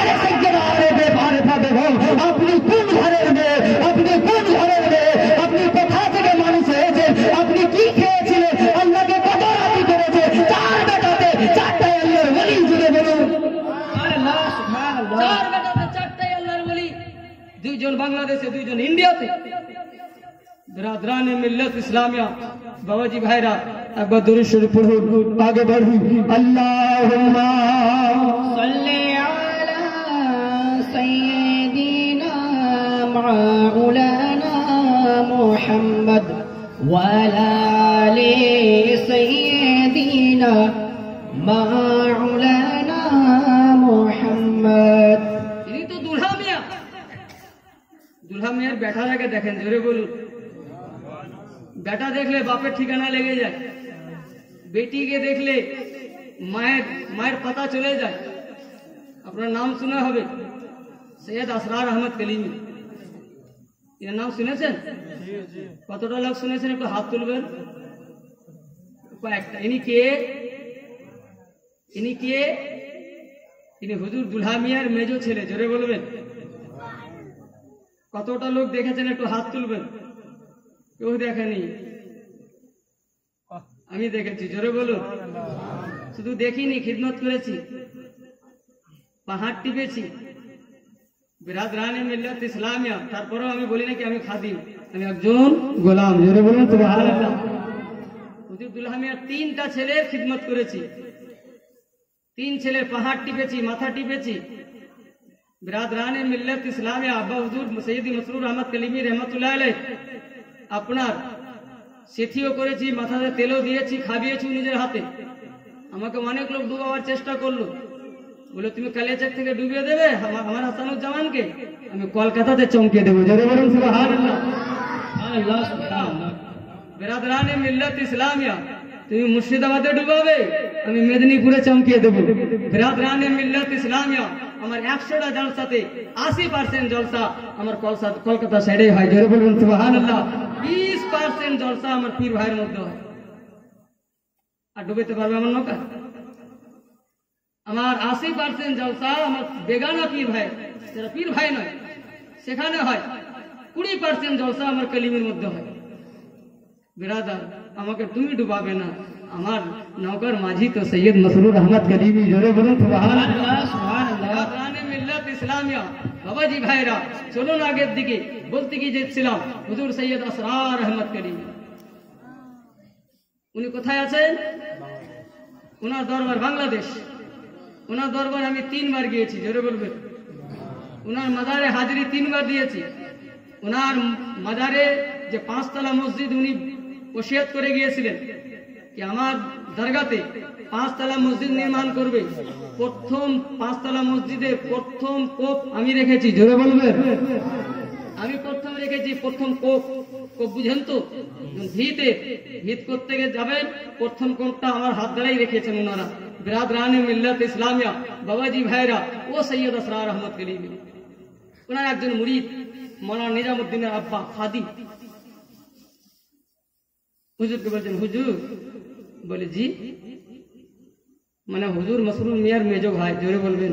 আপনি কোন ঘরের মেয়ে, আপনি কোন ঘরের মেয়ে, আপনি কোথা থেকে মানুষ হয়েছে, আপনি কি খেয়েছিলেন, আল্লাহকে কত রাজি করেছে, চার বেটাতে চারটাই আল্লাহর ওলি। জুড়ে বলুন চার বেটাতে চারটাই আল্লাহর ওলি। দুইজন বাংলাদেশে, দুইজন ইন্ডিয়াতে। ব্রাদরানে মিল্লাত ইসলামিয়া, বাবাজি ভাইরা একবার দরুদ শরীফ পড়ুন, আগে बढ़ी। আল্লাহুম্মা সাল্লি আলা সাইয়্যিদিনা মাওলানা মুহাম্মদ ওয়া আলা আলি সাইয়্যিদিনা মাওলানা মুহাম্মদ। ইনি তো দুলহা মিয়া। দুলহা মিয়ার বেটাটাকে দেখেন। জোরে বলুন। বেটা দেখলে বাপের ঠিকানা লেগে যায়, বেটিকে দেখলে মায়ের পাতা চলে যায়। আপনার নাম শোনা হবে সৈয়দ আসরার আহমদ কলিমি, এর নাম শুনেছেন? কতটা লোক শুনেছেন একটু হাত তুলবেন। কয়েকটা। ইনি কে? ইনি হুজুর দুলহা মিয়ার মেজো ছেলে। জোরে বলবেন। কতটা লোক দেখেছেন একটু হাত তুলবেন? কেউ দেখেনি? আমি দেখেছি, জোরে বলুন। শুধু দেখিনি, খিদমত করেছি, পাহাড় টিপেছি, বিরাদরানে মিল্লাত ইসলামিয়া। তারপরেও আমি বলি না কি আমি খাদিম, আমি একজন গোলাম। জোরে বলুন সুবহানাল্লাহ। হুজুর দুল্লাহ মিয়ার 3টা ছেলের খিদমত করেছি, 3 ছেলের পাহাড় টিপেছি, মাথা টিপেছি। বিরাদরানে মিল্লাত ইসলামিয়া আব্বা হুজুর সৈয়দ মসরুর আহমদ কলিমি রহমতুল্লাহ আলাইহ আপনার সেথিও করেছি, মাথাতে তেলও দিয়েছি, খাবিয়েছি নিজের হাতে। আমাকে অনেক লোক ডুবাবার চেষ্টা করলো, বলে তুমি কালিয়াচক থেকে ডুবিয়ে দেবে আমার হাসানুজ্জামানকে, আমি কলকাতাতে চমকে দেবো। জোরে বলুন সুবহানাল্লাহ। বিরাদরানে মিল্লাত ইসলামিয়া তুমি মুর্শিদাবাদে ডুবাবে, আমি মেদিনীপুরে চমকিয়ে দেবো। বিরাদরানে মিল্লাত ইসলামিয়া আমার 100টা জলসাতে 80% জলসা আমার কলকাতা সাইডে হয়। জোরে বলুন সুবহানাল্লাহ। 20% জলসা আমার পীর ভাইয়ের মধ্যে হয়। আর ডুবেতে পারবে আমার নৌকা? আমার 80% জলসা আমার বেগানা পীর ভাই, যারা পীর ভাই নয় সেখানে হয়। 20% জলসা আমার কলিমের মধ্যে হয়। বিরাদার, আমাকে তুমি ডুবাবে না, আমার নৌকার মাঝি তো সৈয়দ মসরুর আহমদ কলিমি। জোরে বলুন সুবহানাল্লাহ সুবহানাল্লাহ। মিল্লাত ইসলামিয়া বাবাজি ভাইরা চলুন আগের দিকে। বলতে গিয়ে যাচ্ছিলাম হুজুর সৈয়দ আসরার আহমদ কলিমি, উনি কোথায় আছেন? ওনার দরবার বাংলাদেশ। ওনার দরবার আমি 3 বার গিয়েছি। জোরে বলবেন। ওনার মাজারে হাজিরি 3 বার দিয়েছি। ওনার মাজারে যে 5 তলা মসজিদ উনি ওসিয়ত করে গিয়েছিলেন কি আমার দরগাতে 5 তলা মসজিদ নির্মাণ করবে। প্রথম 5 তলা মসজিদের প্রথম কোপ আমি রেখেছি। জোরে বলবেন। আমি প্রথম রেখেছি, প্রথম কোপ বুঝেন তো, ভিত করতে যাবেন প্রথম কোপটা আমার হাত দ্বারাই রেখেছেন ওনারা। বিরাদরানে মিল্লাত ইসলামিয়া বাবাজি ভাইরা ও সৈয়দ আসরার আহমদ কলিমি, ওনার একজন মুরিদ মৌলানা নিজামুদ্দিনের আব্বা খাদিম। হুজুরকে বলছেন, হুজুর? বলে জি। মানে হুজুর মসরুর মিয়ার মেজো ভাই। জোরে বলবেন।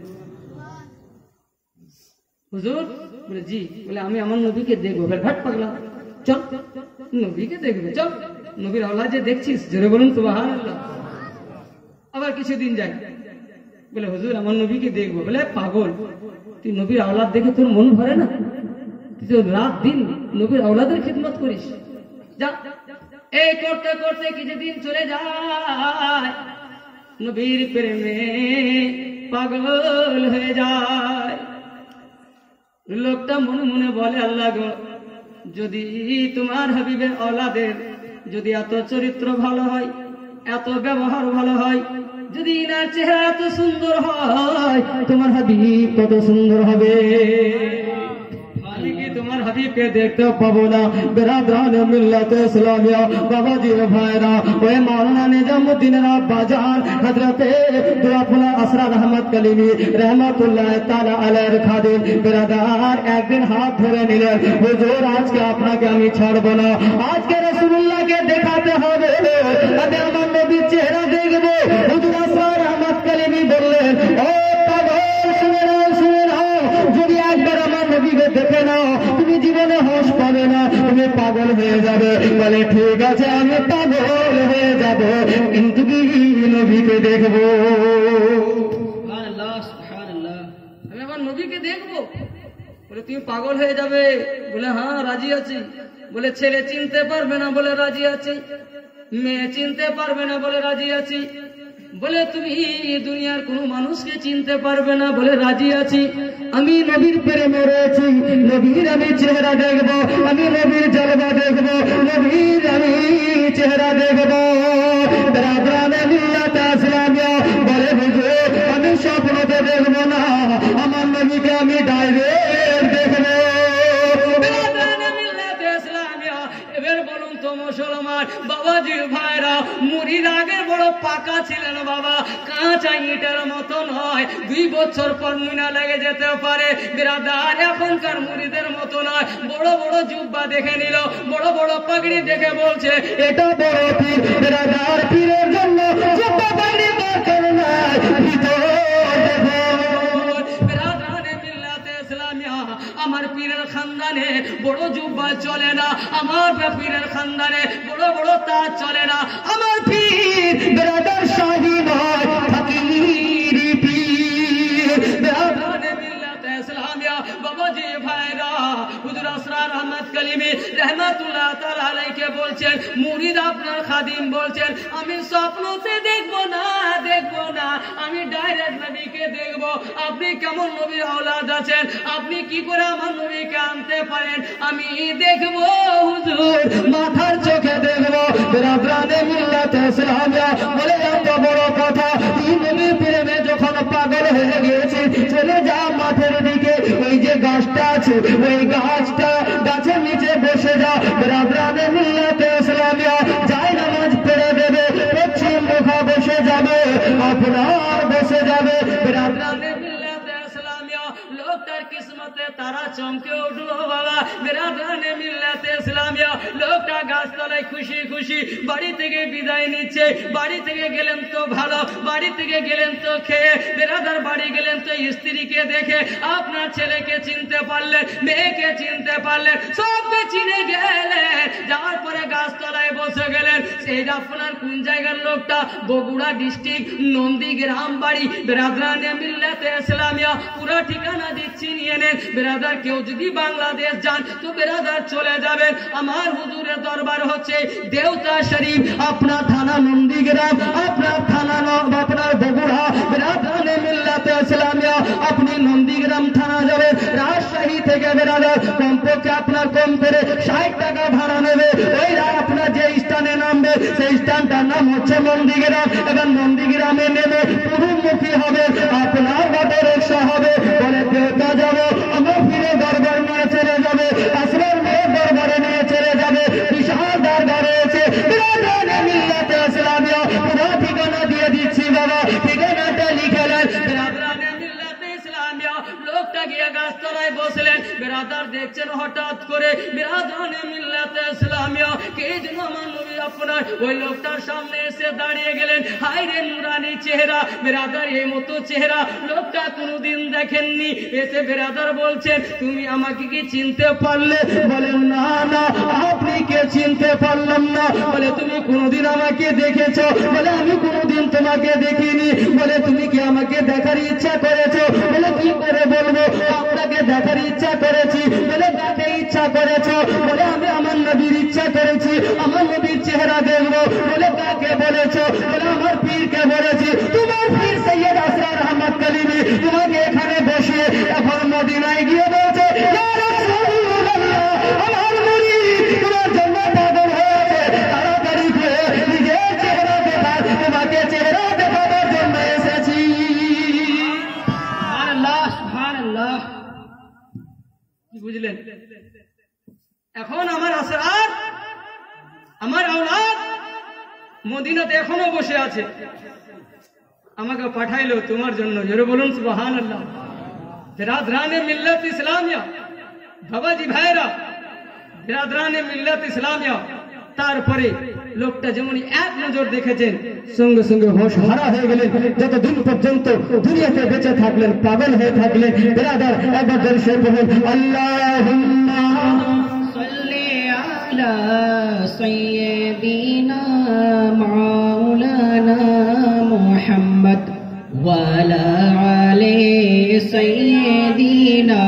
হুজুর? বলে জি। বলে আমি আমার নবীকে দেখবো। ভাট পাগলা, চল নবীকে দেখবে, চল নবীর আওলাদ যে দেখছিস। জোরে বলুন সুবহানাল্লাহ। আবার কিছুদিন যাই, বলে হুজুর আমার নবীকে দেখবো। বলে পাগল, তুই নবীর আওলাদ দেখে তোর মন ভরে না? তুই তো রাত দিন নবীর আওলাদের খিদমত করিস, যা। এই করতে করতে কিছুদিন চলে যায়, নবীর প্রেমে পাগল হয়ে যায়। লোকটা মনে মনে বলে, আল্লাহ গো, যদি তোমার হাবিবের আওলাদের যদি এত চরিত্র ভালো হয়, এত ব্যবহার ভালো হয়, যদি ইনার চেহারা এত সুন্দর হয়, তোমার হাবিব কত সুন্দর হবে। আমি কি তোমার হাবিবকে দেখতে পাবো না? বিরাদরানে মিল্লাত ইসলামিয়া বাবাজি ভাইরা, ওই মাওলানা নিজামুদ্দিনের আব্বা জান হযরতে দুআফুল্লাহ আসরার আহমদ কলিমি রহমাতুল্লাহ তাআলা আলাইহির খাদিম বিরাদার একদিন হাত ধরে নিলেন, হুজুর আজকে আপনাকে আমি ছাড়বো না, আজকে রাসূলুল্লাহকে দেখাতে হবে, আমি আমার নবীর চেহারা দেখবো। হুজুর আসরার আহমদ কলিমি বললেন, ও পাগল, শুনে নাও, শুনে নাও, যদি একবার আমার নবীকে দেখে নাও তুমি জীবনে হোশ পাবে না, তুমি পাগল হয়ে যাবে। বলে ঠিক আছে, আমি পাগল হয়ে যাব, কিন্তু কি নবীকে দেখবো। আমি আমার নবীকে দেখবো। বলে তুমি পাগল হয়ে যাবে? বলে হ্যাঁ রাজি আছি। বলে ছেলে চিনতে পারবে না? বলে রাজি আছি। মেয়ে চিনতে পারবে না? বলে রাজি আছি। বলে তুমি দুনিয়ার কোন মানুষকে চিনতে পারবে না? বলে রাজি আছি। আমি নবীর প্রেমে রয়েছি, নবীর আমি চেহারা দেখবো, আমি নবীর জলবা দেখবো, নবীর আমি চেহারা দেখবো। বিরাদরানে মিল্লাত ইসলামিয়া বলে, হুজুর আমি স্বপ্নতে দেখবো না, আমার নবীকে আমি ডাইরেক্ট দেখবো। বিরাদরানে মিল্লাত ইসলামিয়া, এবার বলুন তো মুসলমান বাবাজি ভাইরা, মুড়ির আগে বড় পাকা ছিলেন বাবা, কাঁচা ইটের মতো নয়। 2 বছর পর মিনা লেগে যেতে পারে। বিরাদার এখনকার মুড়িদের মতো নয়, বড় বড় জুব্বা দেখে নিল, বড় বড় পাগড়ি দেখে বলছে এটা বড় পীর। বিরাদার পীরের জন্য জুব্বা পাগড়ি দরকার নাই, ভিতর দেখো। বিরাদরানে মিল্লাত ইসলামিয়া আমার পীরের খানদানে বড় জুব্বা চলে না, আমার পীরের খানদানে বড় বড় তাজ চলে না। আমার পীর ব্রাদার শাহী নয় ফকির পীর বেরাদারানে মিল্লাত ইসলামিয়া বাবাজি ভাইরা হুজুর আসরার আহমদ কালিমি রহমাতুল্লাহ তাআলা আলাইহি বলছেন, মুরিদ আপনার খাদিম বলছেন, আমি স্বপ্নতে দেখব না আমি ডাইরেক্ট নবীকে দেখব। আপনি কেমন নবীর আওলাদ আছেন, আপনি কি করে আমার নবীকে আনতে পারেন, আমি দেখব হুজুর, মাথার চোখে দেখবো। বেরাদারানে মিল্লাত ইসলামিয়া বলে এত বড় কথা, তুই নবীর প্রেমে যখন পাগল হয়ে গিয়েছিস চলে যা মাঠের দিকে, ওই যে গাছটা আছে ওই গাছের নিচে বসে যা। বেরাদারানে মিল্লাত ইসলামিয়া যায় নামাজ পড়ে দেবে, পশ্চিম মুখা বসে যাবে, আপনার বসে যাবে। বেরাদারানে মিল্লাত ইসলামিয়া লোকটার কিসমতে তারা চমকে উঠলো বাবা। বেরাদারানে মিল্লাত ইসলামিয়া লোকটা গাছতলায় খুশি খুশি বাড়ি থেকে বিদায় নিচ্ছে। বাড়ি থেকে গেলেন তো ভালো, বাড়ি থেকে গেলেন তো খেয়ে, বেরাদার বাড়ি গেলেন তো স্ত্রীকে দেখে, আপনার ছেলেকে চিনতে পারলেন, মেয়েকে চিনতে পারলেন, সবকে চিনে গেলেন। যাওয়ার পরে গাছতলায় বসে গেলেন। সেই আপনার কোন জায়গার লোকটা? বগুড়া ডিস্ট্রিক্ট নন্দীগ্রাম বাড়ি। বেরাদারানে মিল্লাত ইসলামিয়া পুরো ঠিকানা দিচ্ছি, নিয়ে নেন। বেরাদার কেউ যদি বাংলাদেশ যান তো বেরাদার চলে যাবেন, আমার হুজুরের দরবার হচ্ছে দেওতা শরীফ, আপনার থানা নন্দীগ্রাম, আপনার থানা আপনার বগুড়া। বেরাদারানে মিল্লাত ইসলামিয়া আপনি নন্দীগ্রাম থানা যাবেন। রাজশাহী থেকে বেরাদার কমপক্ষে আপনার কম করে 60 টাকা ভাড়া নেবে। ওই আপনার যে স্থানে নামবে সেই স্থানটার নাম হচ্ছে নন্দীগ্রাম। এবার নন্দীগ্রামে নেমে পূর্বমুখী হবে, আপনার অটো রিক্সা হবে, বলে দেওতা যাবো, আমার ফিরে দরবার নিয়ে চলে যাবে, আসরের মেয়ে দরবারে নিয়ে চলে যাবে, বিশাল দরবার রয়েছে। বেরাদারানে মিল্লাত ইসলামিয়া পুরো ঠিকানা দিয়ে দিচ্ছি বাবা, ঠিকানাটা লিখে নেন। বেরাদারানে মিল্লাত ইসলামিয়া লোকটা গিয়ে গাছতলায় বসলেন। বেরাদার দেখছেন হঠাৎ করে বেরাদারানে মিল্লাত ইসলামিয়া কে যেন আমার নবী আপনার ওই লোকটার সামনে এসে দাঁড়িয়ে গেলেন। হায় রে নুরানি চেহারা, বেরাদার এই মতো চেহারা লোকটা কোনোদিন দেখেননি। এসে বেরাদার বলছেন, তুমি আমাকে কি চিনতে পারলে? বলেন না না, আপনি কে চিনতে পারলাম না। বলে তুমি কোনোদিন আমাকে দেখেছো? বলে আমি কোনোদিন তোমাকে দেখিনি। বলে তুমি কি আমাকে দেখার ইচ্ছা করেছো? বলে কি করে বলবো, আপনাকে দেখার ইচ্ছা করেছি। বলে কাকে ইচ্ছা করেছো? বলে আমি আমার নবীর ইচ্ছা করেছি, আমার নবীর চেহারা দেখবো। বলে কাকে বলেছো? বলে আমার পীরকে বলেছি। তোমার পীর সৈয়দ আসরার আহমদ কালিমি তোমাকে এখানে বসিয়ে এখন মদিনায় গিয়ে বলছে, ইয়া রাসূলুল্লাহ, আমার মুরিদ তোমার জন্য পাগল হয়েছে, তাড়াতাড়ি করে নিজের চেহারা দেখা, তোমাকে চেহারা দেখাবার জন্য এসেছি। সুবহানাল্লাহ, সুবহানাল্লাহ। কি বুঝলেন? এখন আমার আসরার, আমার আওলাদ মদিনাতে এখনো বসে আছে, আমাকে পাঠাইলো তোমার জন্য। জোরে বলুন সুবহানাল্লাহ। বেরাদারানে মিল্লাত ইসলামিয়া বাবাজি ভাইরা, বেরাদারানে মিল্লাত ইসলামিয়া। তারপরে লোকটা যেমন এক নজর দেখেছেন, সঙ্গে সঙ্গে হোশ হারা হয়ে গেলেন। যতদিন পর্যন্ত দুনিয়াতে বেঁচে থাকলেন, পাগল হয়ে থাকলেন। বেরাদার একবার দর্শন করুন, আল্লাহুম্মা সাল্লি আলা সাইয়্যিদিনা মাওলানা মুহাম্মদ ওয়া আলা আলি সাইয়্যিদিনা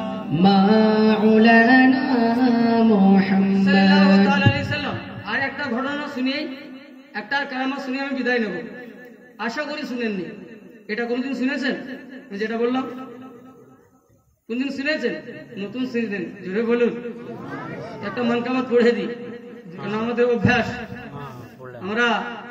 মাওলানা মুহাম্মদ। সাল্লাল্লাহু আলাইহি সাল্লাম। আর একটা ঘটনা শুনিয়ে, একটা কারামত শুনিয়ে আমি বিদায় নেব। আশা করি শুনেননি। এটা কোনদিন শুনেছেন? আমি যেটা বললাম কোনদিন শুনেছেন? নতুন শুনেছেন? জোরে বলুন। একটা মনকাবাত পড়ে দিই, আমাদের অভ্যাস। আমরা